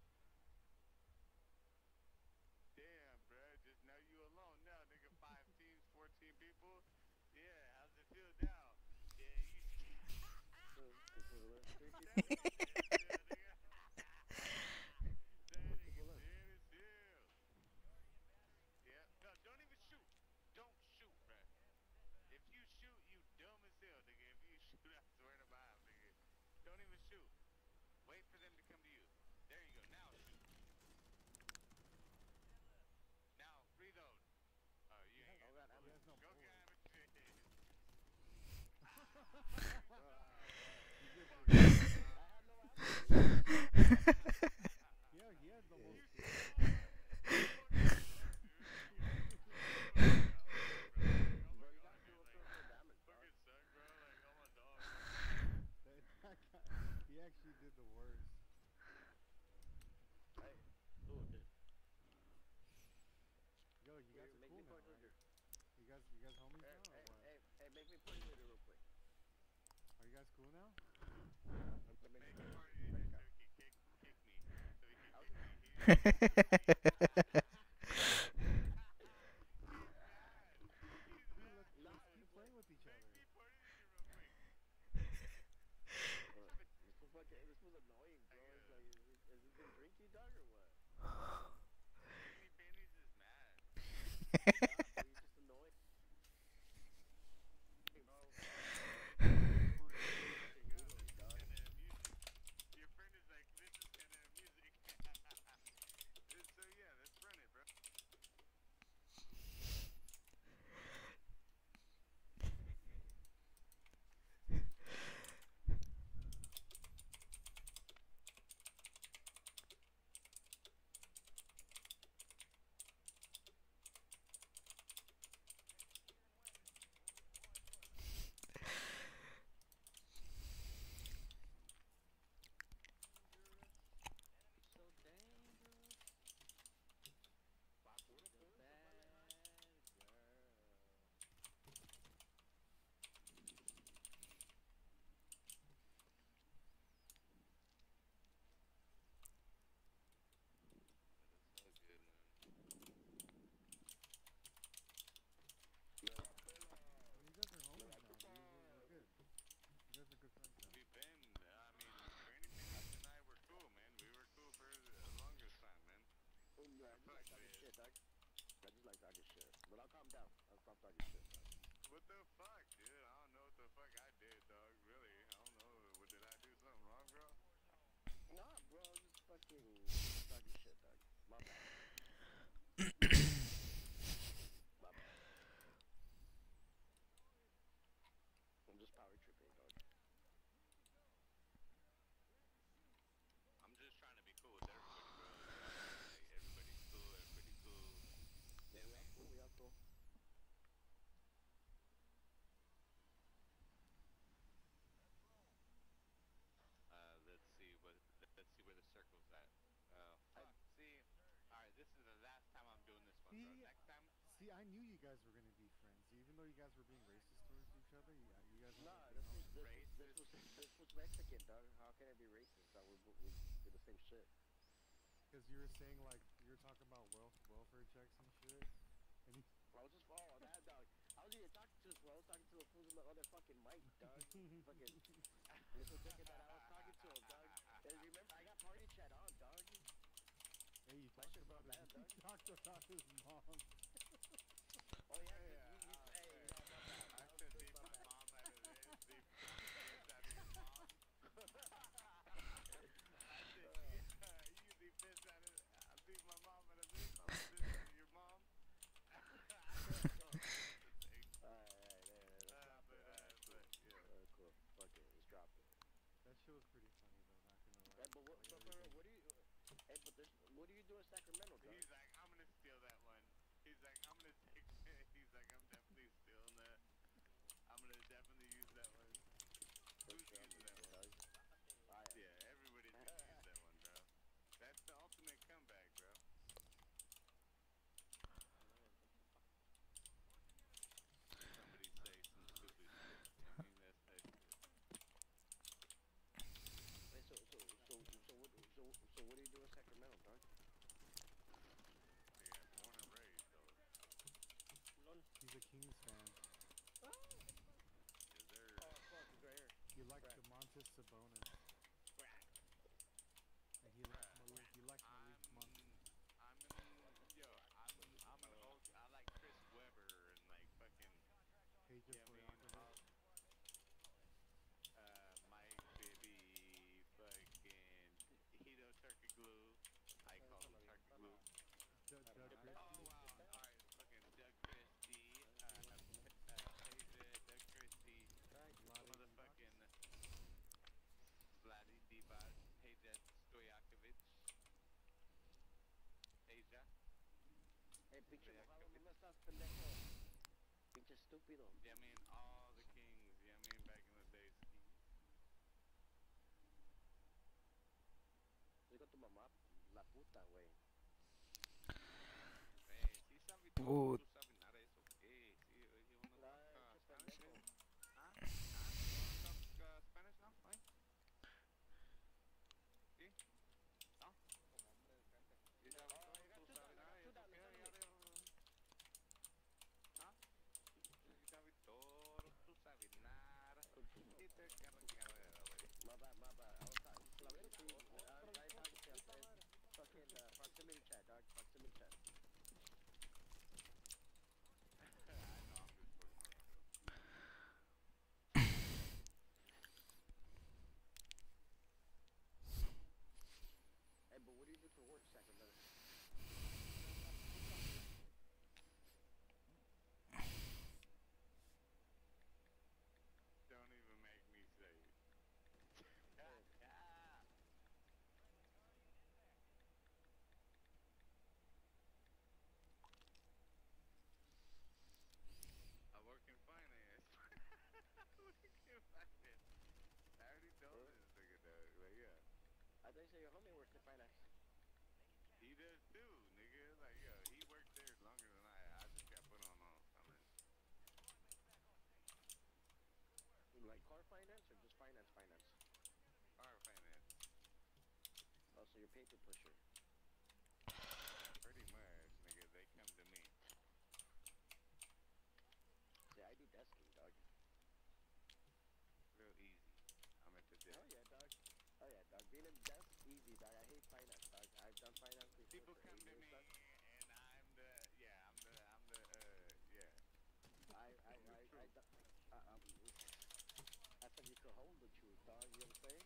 Damn, bruh. Just know you alone now, nigga. 5 teams, 14 people. Yeah, how's it feel now? Yeah, you.
This is a little streaky.
That nigga dead as hell, nigga. That
Push the
nigga
bullet.
dead as hell. Yeah. No, don't even shoot. Don't shoot, bruh. If you shoot, you dumb as hell, nigga. If you shoot, I swear to God, nigga. Don't even shoot. Wait for them to come to you. There you go. Now shoot. Now reload. Oh, you ain't
Oh
got no
god,
He
bullets.
has no
Go
bullets.
grab it.
He did pretty good.
I had no ammo. Dude. I had shit.
Yeah, he has the
You
most.
fucking suck, dude. You fucking suck, bro. Like, oh my
Bro, you
god,
gotta
dude.
do a
Like,
critical damage, dog.
fucking suck, bro. Like, oh my dog.
That guy, he actually did the worst.
Hey, dude.
Yo, you guys are
Make
cool
me
now,
point
right?
leader.
You guys homies
Hey,
now or
hey,
what?
hey, hey, make me point leader real quick.
Are you guys cool now?
Let me
Make him party
break
so
up.
he can kick me. So he can
I was
kick
just,
me. He's mad. He's
Dude,
mad.
let's
nah,
keep
this
playing
was,
with each
Make
other.
me party leader real quick.
this was annoying,
I
bro. It's
got
like, has he been drinking, dog, or what?
Skinny Pennies is mad.
Nah, bro, he's just annoying. Hey, bro. This is fucking
Go.
English,
This is
dog.
kind of music. Your friend is like, this is kind of music. So yeah, let's run it, bro.
Dangerous. So dangerous. She's a bad girl.
That is so good, man.
Me la pela.
I mean, you guys are
Me
homies
la
now,
chupa.
dude. We're good. You guys are good friends now.
We've been, I mean, Granny Pennies and I were cool, man. We were cool for the longest time, man.
Yeah, I
The
just
fuck,
like talking
man.
shit, dog. I just like talking shit. But I'll calm down. I'll stop talking shit, dog.
What the fuck, dude? I don't know what the fuck I did, dog. Really, I don't know. What did I do something wrong, bro?
Nah, bro, just fucking talking shit, dog. My bad. My bad. I'm just power tripping, dog.
I'm just trying to be cool with everybody, bro. You know what I mean? Like everybody's cool, everybody cool.
Yeah, we all cool. We all cool.
I knew you guys were gonna be friends, even though you guys were being racist towards each other. You guys ended up
Nah,
being all cool.
this was Mexican, dog. How can I be racist? Dog, we do the same shit.
Because you were saying like you were talking about welfare checks and shit, and he,
I was just following that, dog. I was even talking to this. I was talking to the fools in the other fucking mic, dog. Fucking little thinking that I was talking to him, dog. And remember, I got party chat on, dog.
hey, you
My
talked
shit's
about
not
his,
bad, dog.
you talked about his mom.
Oh yeah,
Hey,
hey,
hey,
no, my bad.
I
That was
said
good,
leave
my
my
bad.
mom out of this. Leave this out of your mom. I said, yeah, you leave this out of. I'll leave my mom out of this. I'll leave this out of your mom. I don't know what to say.
Alright, let's drop it. Alright, cool.
But yeah.
Cool. Fuck it, let's drop it.
That shit was pretty funny though. Not gonna lie.
Hey, but what,
Like,
but
everything.
what do you? Hey, but there's, what do you do in Sacramento, dog?
He's like, I'm gonna steal that one. He's like, I'm gonna take. He's like, I'm definitely stealing that. I'm gonna definitely use that one.
For
Who's
sure,
using that one?
dog. I am.
Yeah, everybody's gonna use that one, bro. That's the ultimate comeback, bro. Somebody say some stupid shit. I mean, that's that shit.
Hey, so what do you do in Sacramento, dog?
Yeah, born and raised, though.
None.
He's a Kings fan.
Is there?
Oh fuck, he's right here.
He likes
Right.
DeMontis Sabonis, and he likes Malik. He likes Malik Monk.
I'm an old. I like Chris Webber and like fucking.
Peja
Yeah, I mean,
Stojakovic.
Mike Bibby, fucking Hito Turkey Glue. I call him Turkey Glue.
Doug
Oh
Christie.
wow! Alright, fucking Doug Christie, Peja, Doug Christie,
Vlade
motherfucking Vladi Divac, Peja Stojakovic, Peja.
Hey, pinche
Yeah,
mojado,
come
¿dónde estás, pendejo? Pinche estúpido.
Yeah, I mean all the kings. Yeah, I mean back in the day.
Digo tu mamá, la puta, güey.
Sí sabe todo,
Put.
tú sabes nada de eso. Sí, you wanna
Ay,
talk
che
Spanish?
pendejo.
Huh? You wanna talk Spanish now? Right? Sí? No? You sabes
Oh,
todo,
I got
tú
two
sabes
dollars,
nada de eso.
$2,
¿Qué?
send
Ya
me.
de... ¿Ah? You sabes todo, tú sabes nada. Y te carrera, güey.
My bad, my bad. I was talking, I talking to fucking proximity chat, dog. Proximity chat.
I know, I'm just fucking around, bro.
Hey, but what do you do for work, Sacramento?
Don't even make me say it. I work in finance. I work in finance. I already told this nigga that, but yeah.
I think so. Your homie works in finance.
He does too, nigga. Like, yo, he worked there longer than I just got put on finance.
Like car finance or just finance?
Or finance.
Oh, so you're paper pusher.
Pretty much, nigga. They come to me.
See, I do desking, dog.
Real easy. I'm at the desk.
Hell yeah, dog. Oh yeah, dog. Being in desk, easy, dog. I hate finance, dog. I've done finance before.
People
for
come
8
to
years,
me
dog.
and I'm the, yeah.
I thought you could hold the truth, dog. You know what I'm saying?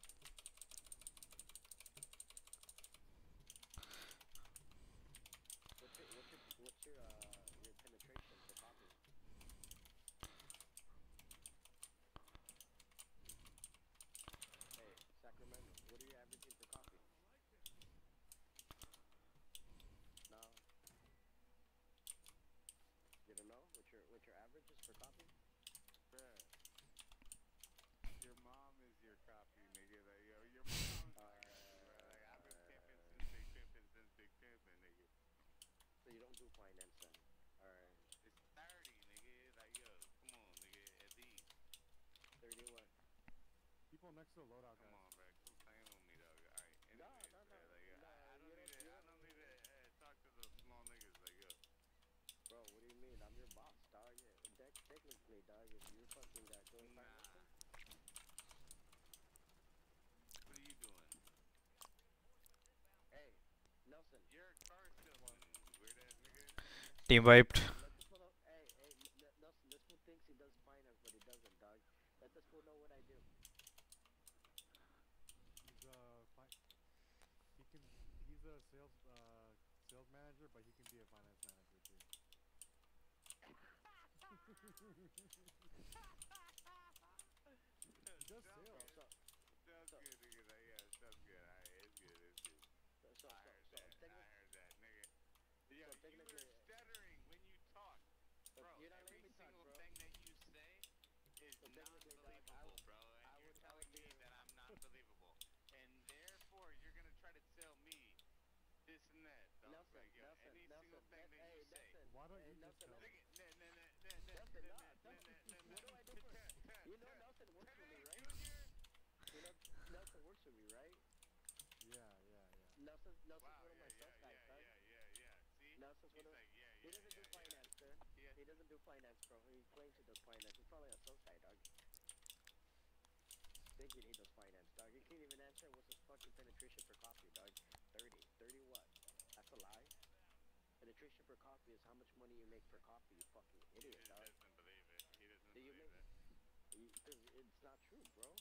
What's your penetration for coffee? Hey, Sacramento, what are you averaging for coffee? No. You don't know what your average is for coffee?
Bruh. Your mom is your copy, nigga. Like, yo, your mom's my copy, bro. Like, I've been pimping since big pimping, nigga.
So you don't do finance then? Alright.
still loadout,
Come
guys.
on, bro. Quit playing with me, dog. All right.
No,
Anyways,
no,
bro.
no,
Like,
no.
I don't need to.
You
I
don't.
don't need to talk to those small niggas. Like, yo,
Bro, what do you mean? I'm your boss, dog. Technically, dog, if you're fucking doing
nah.
financing,
What are you doing?
hey, Nelson,
You're a car
What?
salesman, you weird ass nigga.
Team wiped.
let this fool know. Hey, Nelson, this fool thinks he does finance, but he doesn't, dog. Let this fool know what I do.
He's he can he's a sales manager, but he can be a finance manager too. He does
Sounds
Bro,
sales.
good. Sounds
so,
good, nigga. Like, yeah, sounds good. Alright, it's good. It's good. I heard
so,
that. I
technically,
heard that, nigga. Yo,
so
you were
technically,
stuttering when you talk. Bro,
you're not
every
letting me talk,
single
bro.
thing that you say is
So technically, dog,
non-believable, bro. And
I
you're
would
telling
be
me that I'm not believable. And therefore, you're gonna try to tell me this and that, dog.
Nelson,
Like, yo, any single thing that you
hey,
say.
Nelson,
Why don't
hey,
you just
Nelson,
tell
let me,
him?
Nigga,
Nelson, no, what do I do for, you know Nelson works for me, right?
Junior?
You know, Nelson works for me, right?
Yeah.
Nelson's
Wow,
one of my sales guys, dog.
yeah. See?
Nelson's one
He's
of,
like,
he doesn't do finance, sir.
yeah.
He doesn't do finance, bro. He claims he does finance. He's probably a sales guy, dog. Thinking he does finance, dog. He can't even answer what's his fucking penetration per copy, dog. 30. 30 what? That's a lie. Penetration per copy is how much money you make per copy, you fucking
He
idiot,
just
dog.
doesn't believe it. He doesn't
Do you
believe
make,
it.
because it's not true, bro.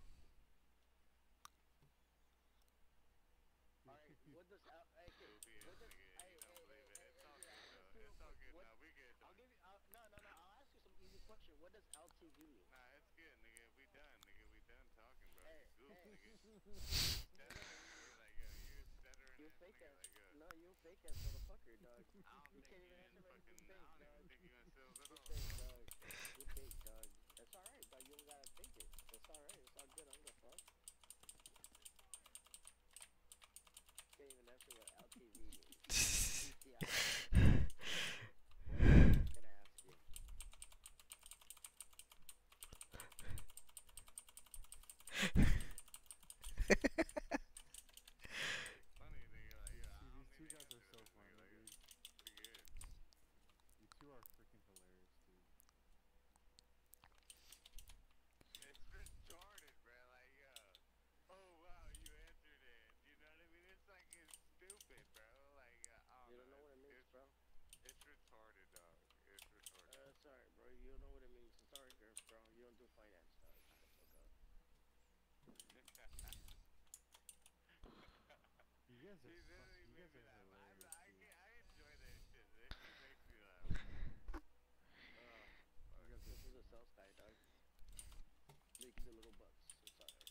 Alright, what does, okay, what
Dubious,
does,
nigga. You don't believe it. It's all
yeah,
good,
I'll ask
though.
you real
It's all
quick.
good
What,
now. We good,
I'll
dog.
give you, no, I'll ask you some easy question. What does LTV mean?
Nah, it's good, nigga. We done, nigga. We done talking, bro.
Hey,
You goof,
hey,
nigga.
you,
You
no, no,
stuttering, nigga. Like, yo, you stuttering
you
ass
fake
nigga.
ass,
Like, yo.
no, you fake ass motherfucker, dog.
I don't
You
think
can't
you
even
in
answer my,
fucking.
you
I
fake,
don't even
dog.
think you in sales at
You
all,
fake,
bro.
dog. You fake, dog. That's alright, dog. You don't gotta think it. It's alright. It's all good. I don't give a fuck. Can't even answer what LTV means. PTI means. What else can I ask you?
Funny, nigga. Like, yo, I
These
don't need
two
to
guys are
answer to
so
this nigga.
funny,
Like, yo,
dude.
pretty good.
You two are freaking hilarious, dude.
It's retarded, bro. Like, yo. Oh, wow, you answered it. You know what I mean? It's like, it's stupid, bro. Like, I
You
don't
don't
know.
know what it means, bro.
It's retarded, dog. It's retarded.
It's alright, bro. You don't know what it means. It's alright, bro. You don't do finance, dog. Shut the fuck up.
You guys are
He literally
you
made
guys
me
are
laugh.
hilarious, dude.
I enjoy that shit. That shit makes me laugh. Oh,
You
fuck.
guys are
This is
too
a
much.
sales guy, dog. Making the little bucks. It's alright.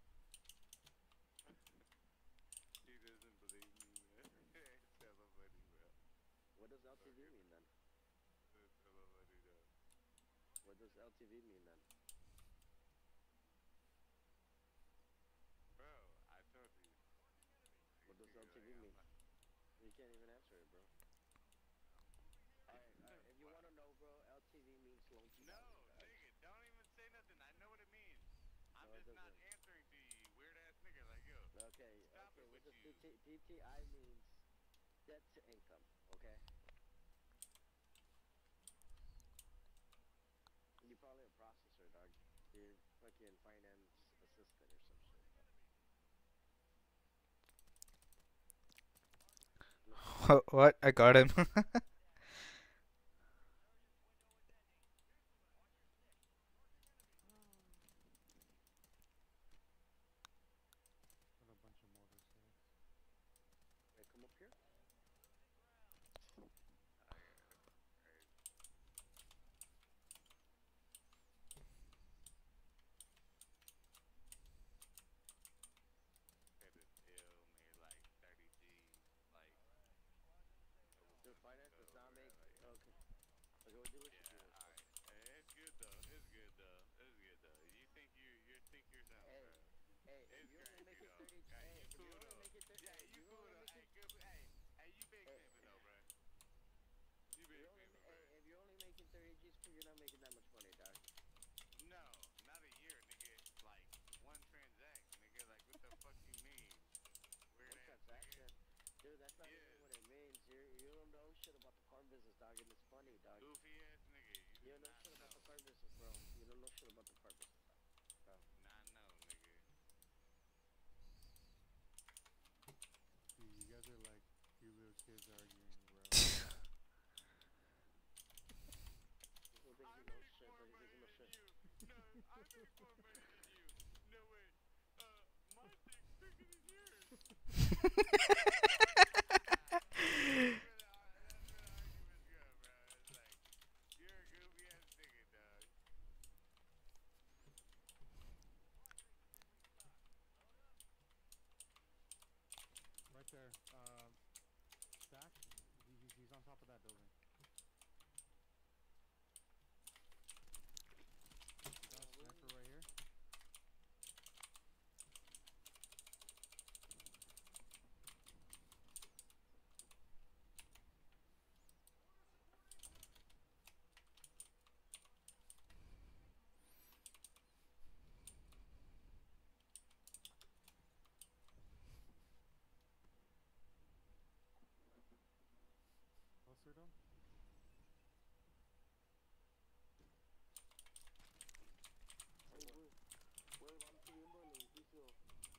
He doesn't believe me, man. It's hella funny, bro.
What does
Fuck
LTV
it.
mean then?
It's hella funny, dog.
What does LTV mean then?
Bro, I told you.
What does
Nigga,
LTV
like, I'm
mean?
not.
You can't even answer it, bro. Alright, if you
Wow.
wanna know, bro, LTV means loan to
No,
value, dog.
nigga, don't even say nothing. I know what it means. I'm
No, it
just not
doesn't.
answering to you, you weird ass nigga. Like, yo, stop
Okay,
it
what
with
does
you.
DTI means? Debt to income, okay? You're probably a processor, dog. You're fucking finance assistant or some shit, dog.
What? I got him.
What a bunch of motor sales.
Hey, come up here.
I got it. Crazy. Had a deal, made like 30 G's. Like, it was
Dude,
looking
finance is
so
You guys are like two little kids arguing, bro.
This one thinks he
I
knows
make
shit,
more
but he thinks he
money
knows
than
shit.
you. No, I make more money than you. No wait. My dick's bigger than yours. That's where the arguments go, bro. It's like you're a goofy ass nigga, dog.
Right there. Stack. He's on top of that building. You got a sniper right here. Closer to him.
Güey, van subiendo el edificio.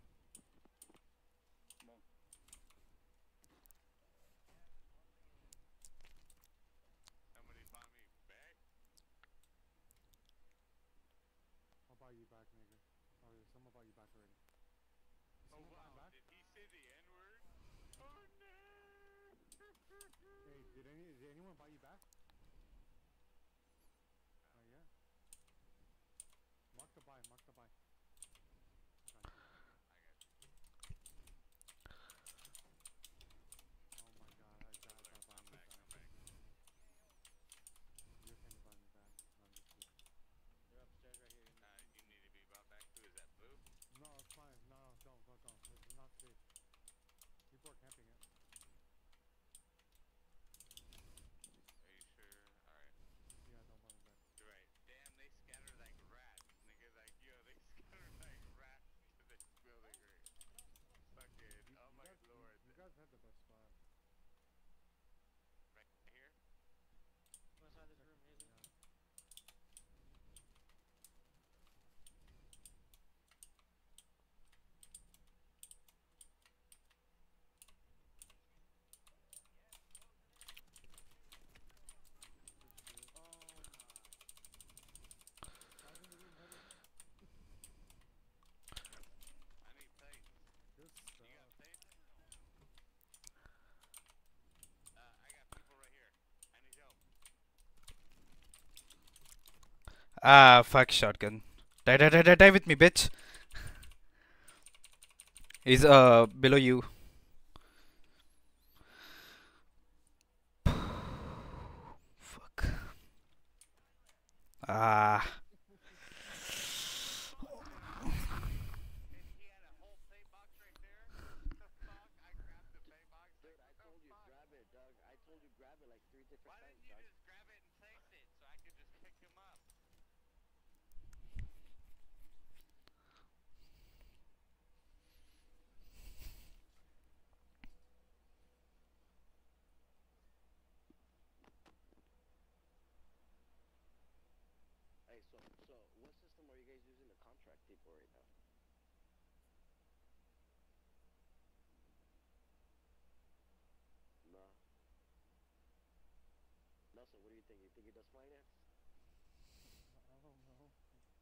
Somebody buy me back.
I'll buy you back, nigga. Oh, yeah, someone bought you back already. Is
Oh
someone buying
wow,
back?
did he say the N word? Oh no!
Hey, did anyone buy you back? Not yet. Mark the buy. Mark the buy. I got you.
I got you.
Oh my god, I got
I'm
buying me
back.
back.
I'm back.
You're kind of buying me back. No, I'm just kidding.
They're upstairs right here in the
You need to be brought back. Who is that? Blue?
No, it's fine. No, don't. This is not safe. People are camping it.
Are you sure? All right.
Yeah, don't buy me back.
You're right. Damn, they scatter like rats, nigga. Like yo, they scatter like rats to this building right. Fucking. Oh my lord.
You guys had the best spot.
Right here.
Come inside this room, Haley.
Yeah. Good shit.
Oh my.
Guys in the room, heaven.
I need plates.
Good
You got
stuff.
plates? I got people right here. I need help.
Ah, fuck shotgun. Die with me, bitch. He's below you. Fuck. Ah.
And he had a whole plate box right there. What the fuck? I grabbed the plate box.
Dude,
Like,
I
what the
told you,
fuck?
grab it, Doug. I told you, grab it like 3 different
Why
times,
didn't you
Doug.
just grab it and place it so I could just pick him up?
Hey, so what system are you guys using to contract people right now? No. Nelson, what do you think? You think he does finance?
I don't know.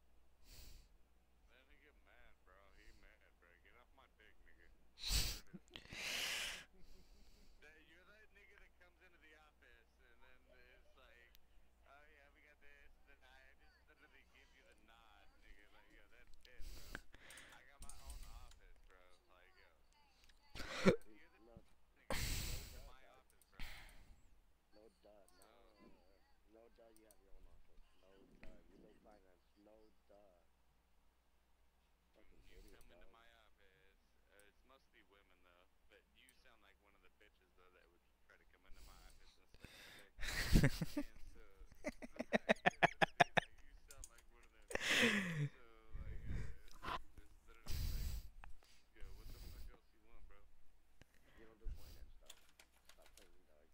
That nigga mad, bro. He mad, bro. Get off my dick, nigga. There it is. You're that nigga that comes into the office and then it's like, oh yeah, we got this. Then I just literally give you the nod, nigga. Like, yo, that's it, bro. I got my own office, bro. Like, yo. You're the
No,
nigga that comes
no
into
duh,
my
Doug.
office, bro.
No duh.
So,
No duh, you have your own office. No duh. You know finance. No duh. Fucking
you
idiot,
come into
dog.
my office. It's mostly women, though. But you sound like one of the bitches, though, that would try to come into my office and suck my dick. And so, like, literally, like, you sound like one of them. So, like, it's literally like, yo, what the fuck else you want, bro?
You don't do finance, dog. Stop playing me, dog.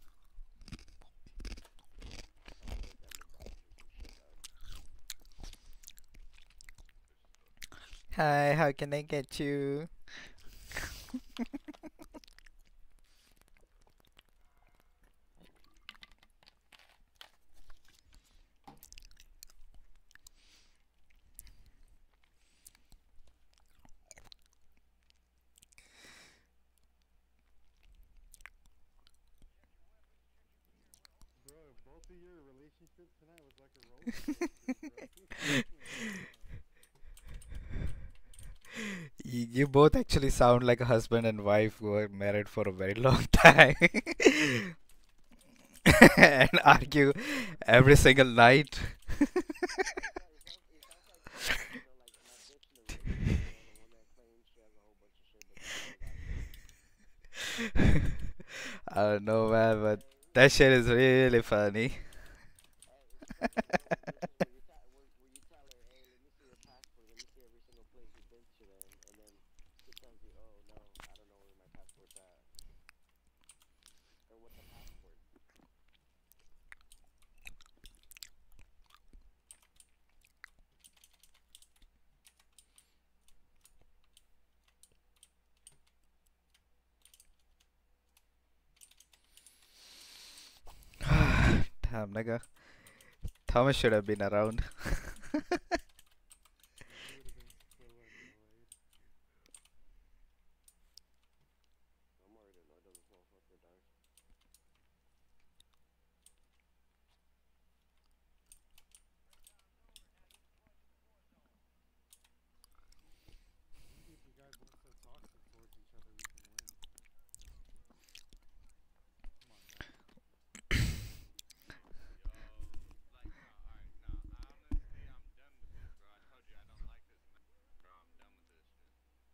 Come work at McDonald's or some shit, dog.
Hi, how can I get you?
multi-year relationship tonight was like a roller coaster, bro. Oh my god.
You both actually sound like a husband and wife who are married for a very long time and argue every single night.
It sounds like my bitch in the relationship, the one that claims she has a whole bunch of shit, but she ain't got shit.
I don't know, man, but
Hey,
that shit is really funny.
hey, it's funny, bro. This is where where you tell her, hey, let me see your passport, let me see every single place you've been to, and then she tells you, oh no, I don't know where my passport's at, or what's a passport.
Damn, nigga. Thomas should have been around.
Yeah, he would have been so annoyed.
I'm already annoyed of this motherfucker, dog.
Maybe if you guys weren't so toxic towards each other, we can win. Come on, guys.
Yo, like, no, alright, no, honestly, I'm done with this, bro. I told you I don't like this mess, bro. I'm done with this shit.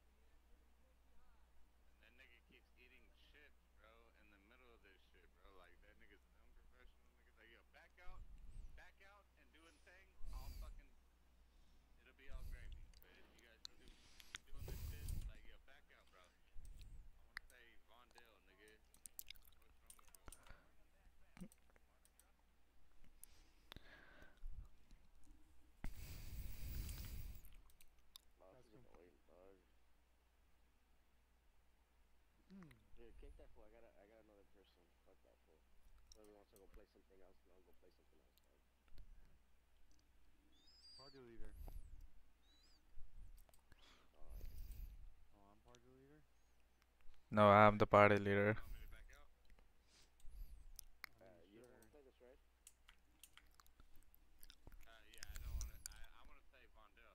And that nigga keeps eating chips, bro, in the middle of this shit, bro. Like, that nigga's an unprofessional nigga. Like, yo, back out, and doing thing, all fucking, it'll be all gravy. But if you guys really keep doing this shit, like, yo, back out, bro. I wanna say Vondale, nigga. What's wrong with you?
Mouse
Guys,
is
come.
annoying, dog.
Hmm.
Dude, kick that fool. I got another person. Fuck that fool. Whoever wants to go play something else, then I'll go play something else, dog.
Party leader.
Alright.
Oh, I'm party leader?
No, I'm the party leader.
You want me to back out?
I mean,
You don't want
sure.
to play this, right?
Yeah, I don't wanna, I wanna say Vondale.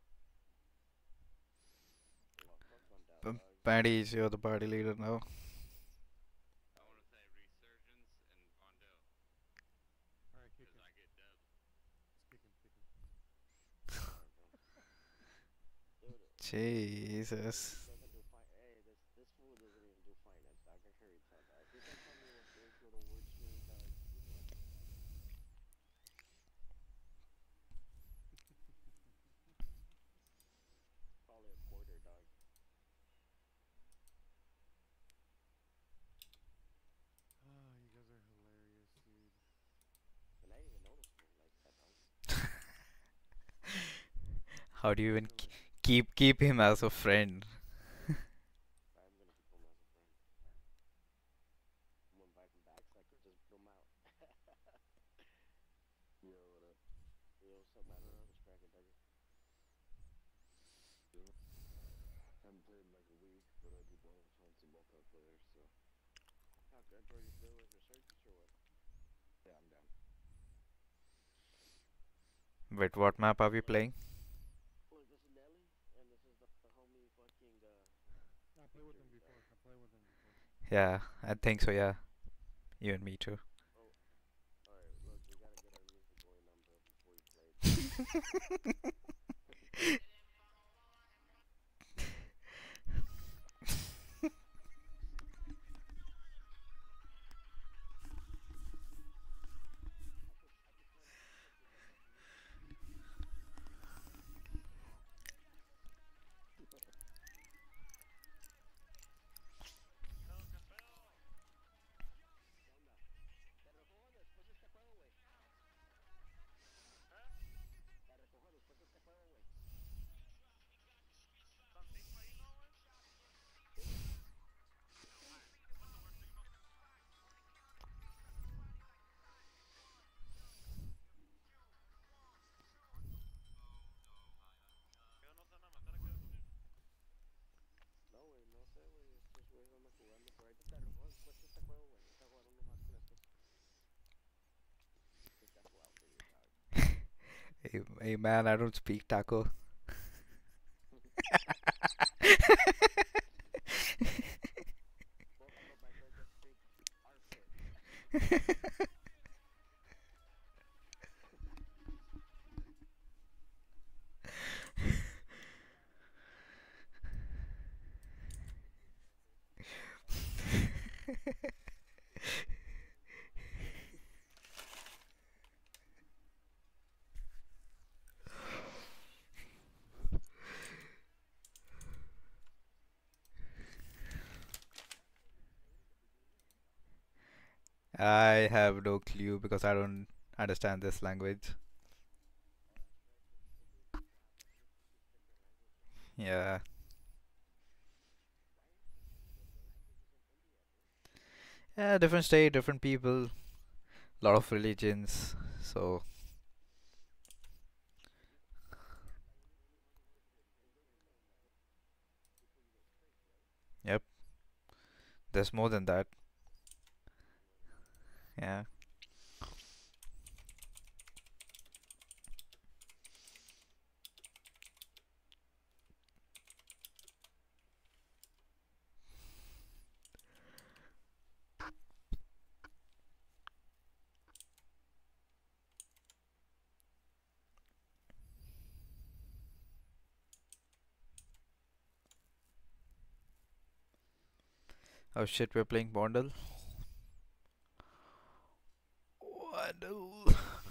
Oh, fuck Vandal, dog.
Paddy, you're the party leader now.
I want to say Resurgence and Vondell
Alright, kick
because
him.
I get dubs.
Just kick him, kick him.
Alright, bro. Dude,
Jesus.
doesn't do fine. Hey, this fool doesn't even do finance, dog. I can already tell, dog. If you can't tell me what those little words mean, dog, you know what? Probably a quarter, dog.
Oh, you guys are hilarious, dude.
And I didn't even know this fool like that, dog.
How do you
You're
even
hilarious.
keep him as a friend?
I'm gonna keep him as a friend. I'm gonna invite him back so I can just boot him out.
Yo, what up?
Yo, what's up, man?
What up?
What's cracking, doggy?
Yo. Haven't played in like a week, but I do want to find some multiplayer, so
How good, bro? You still with Resurgence or what?
yeah, I'm down.
Wait, what map are we
Look,
playing?
look, this is Nelly, and this is the homie fucking,
I played with him
Victory,
before.
dog.
I played with him before.
Yeah, I think so, yeah. You and me too.
Oh, alright, look, we gotta get our music going on, bro, before we play, dog. I could turn this off mute.
Capel, Capel.
¿Qué onda? Te recojo después de este juego, güey.
Huh?
Te recojo después de este juego, güey.
Son 5 ahí, ¿no, güey?
Sí.
Alright. What's the worst thing about? ¿Qué no se van a matar aquí abajo, qué?
No, güey, no sé, güey. Estos güeyes andan jugando. Pero ahorita te recojo después de este juego, güey. Vamos a jugar uno más con estos
Hey man, I don't speak taco.
Both of my friends that speak arpit.
I have no clue because I don't understand this language. Yeah. Yeah, different state, different people, lot of religions. So, yep, there's more than that. Yeah. Oh shit, we're playing Bondle. Bondle.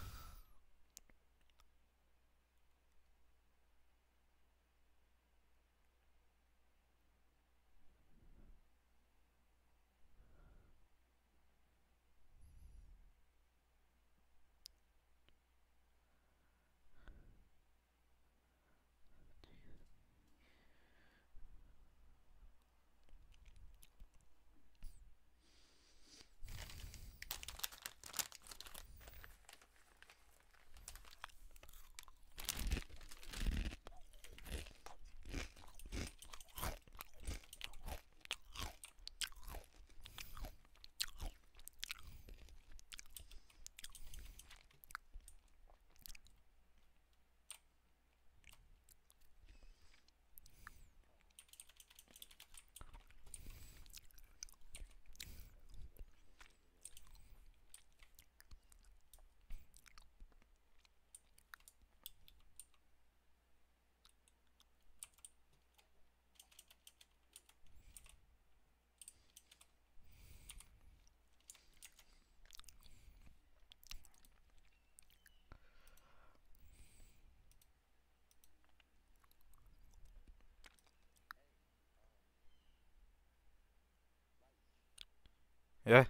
Yeah.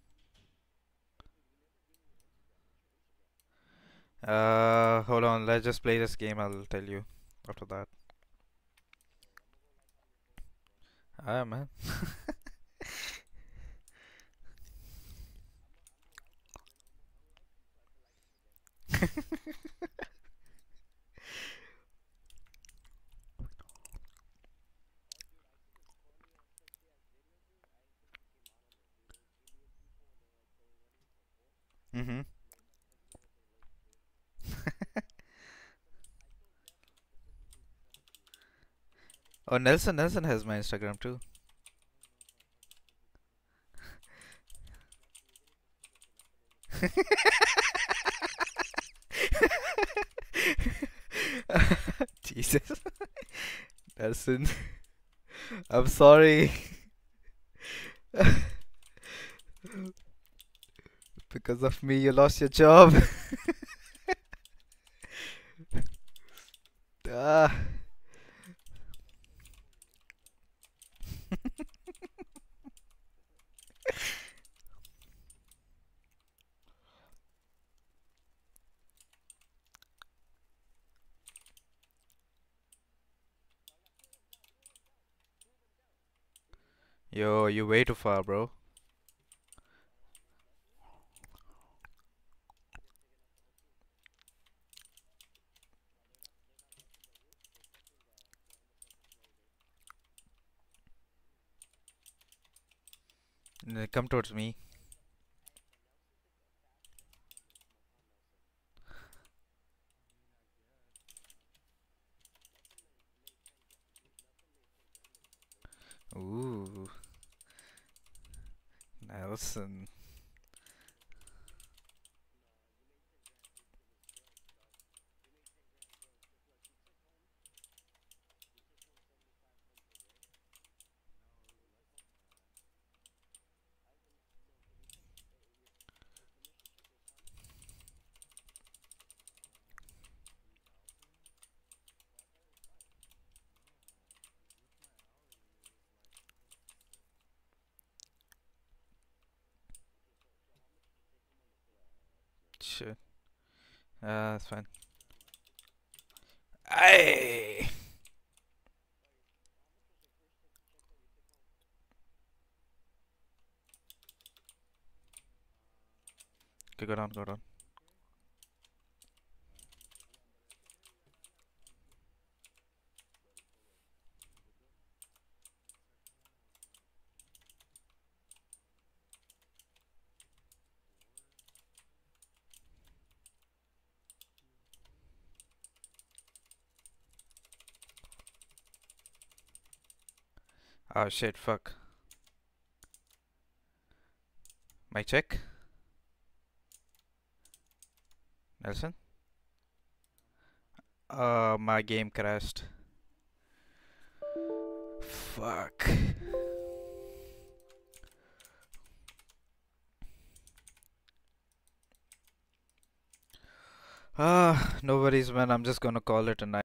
Hold on. Let's just play this game. I'll tell you after that. Ah, man. Mm-hmm. Oh, Nelson has my Instagram too. Jesus, Nelson. I'm sorry. Because of me, you lost your job. Ah. Yo, you way too far, bro. Come towards me. Listen. Shit. That's fine. Hey. Okay, go down, go down. Oh shit, fuck. My check? Nelson? My game crashed. Fuck. No worries, man. I'm just gonna call it a night.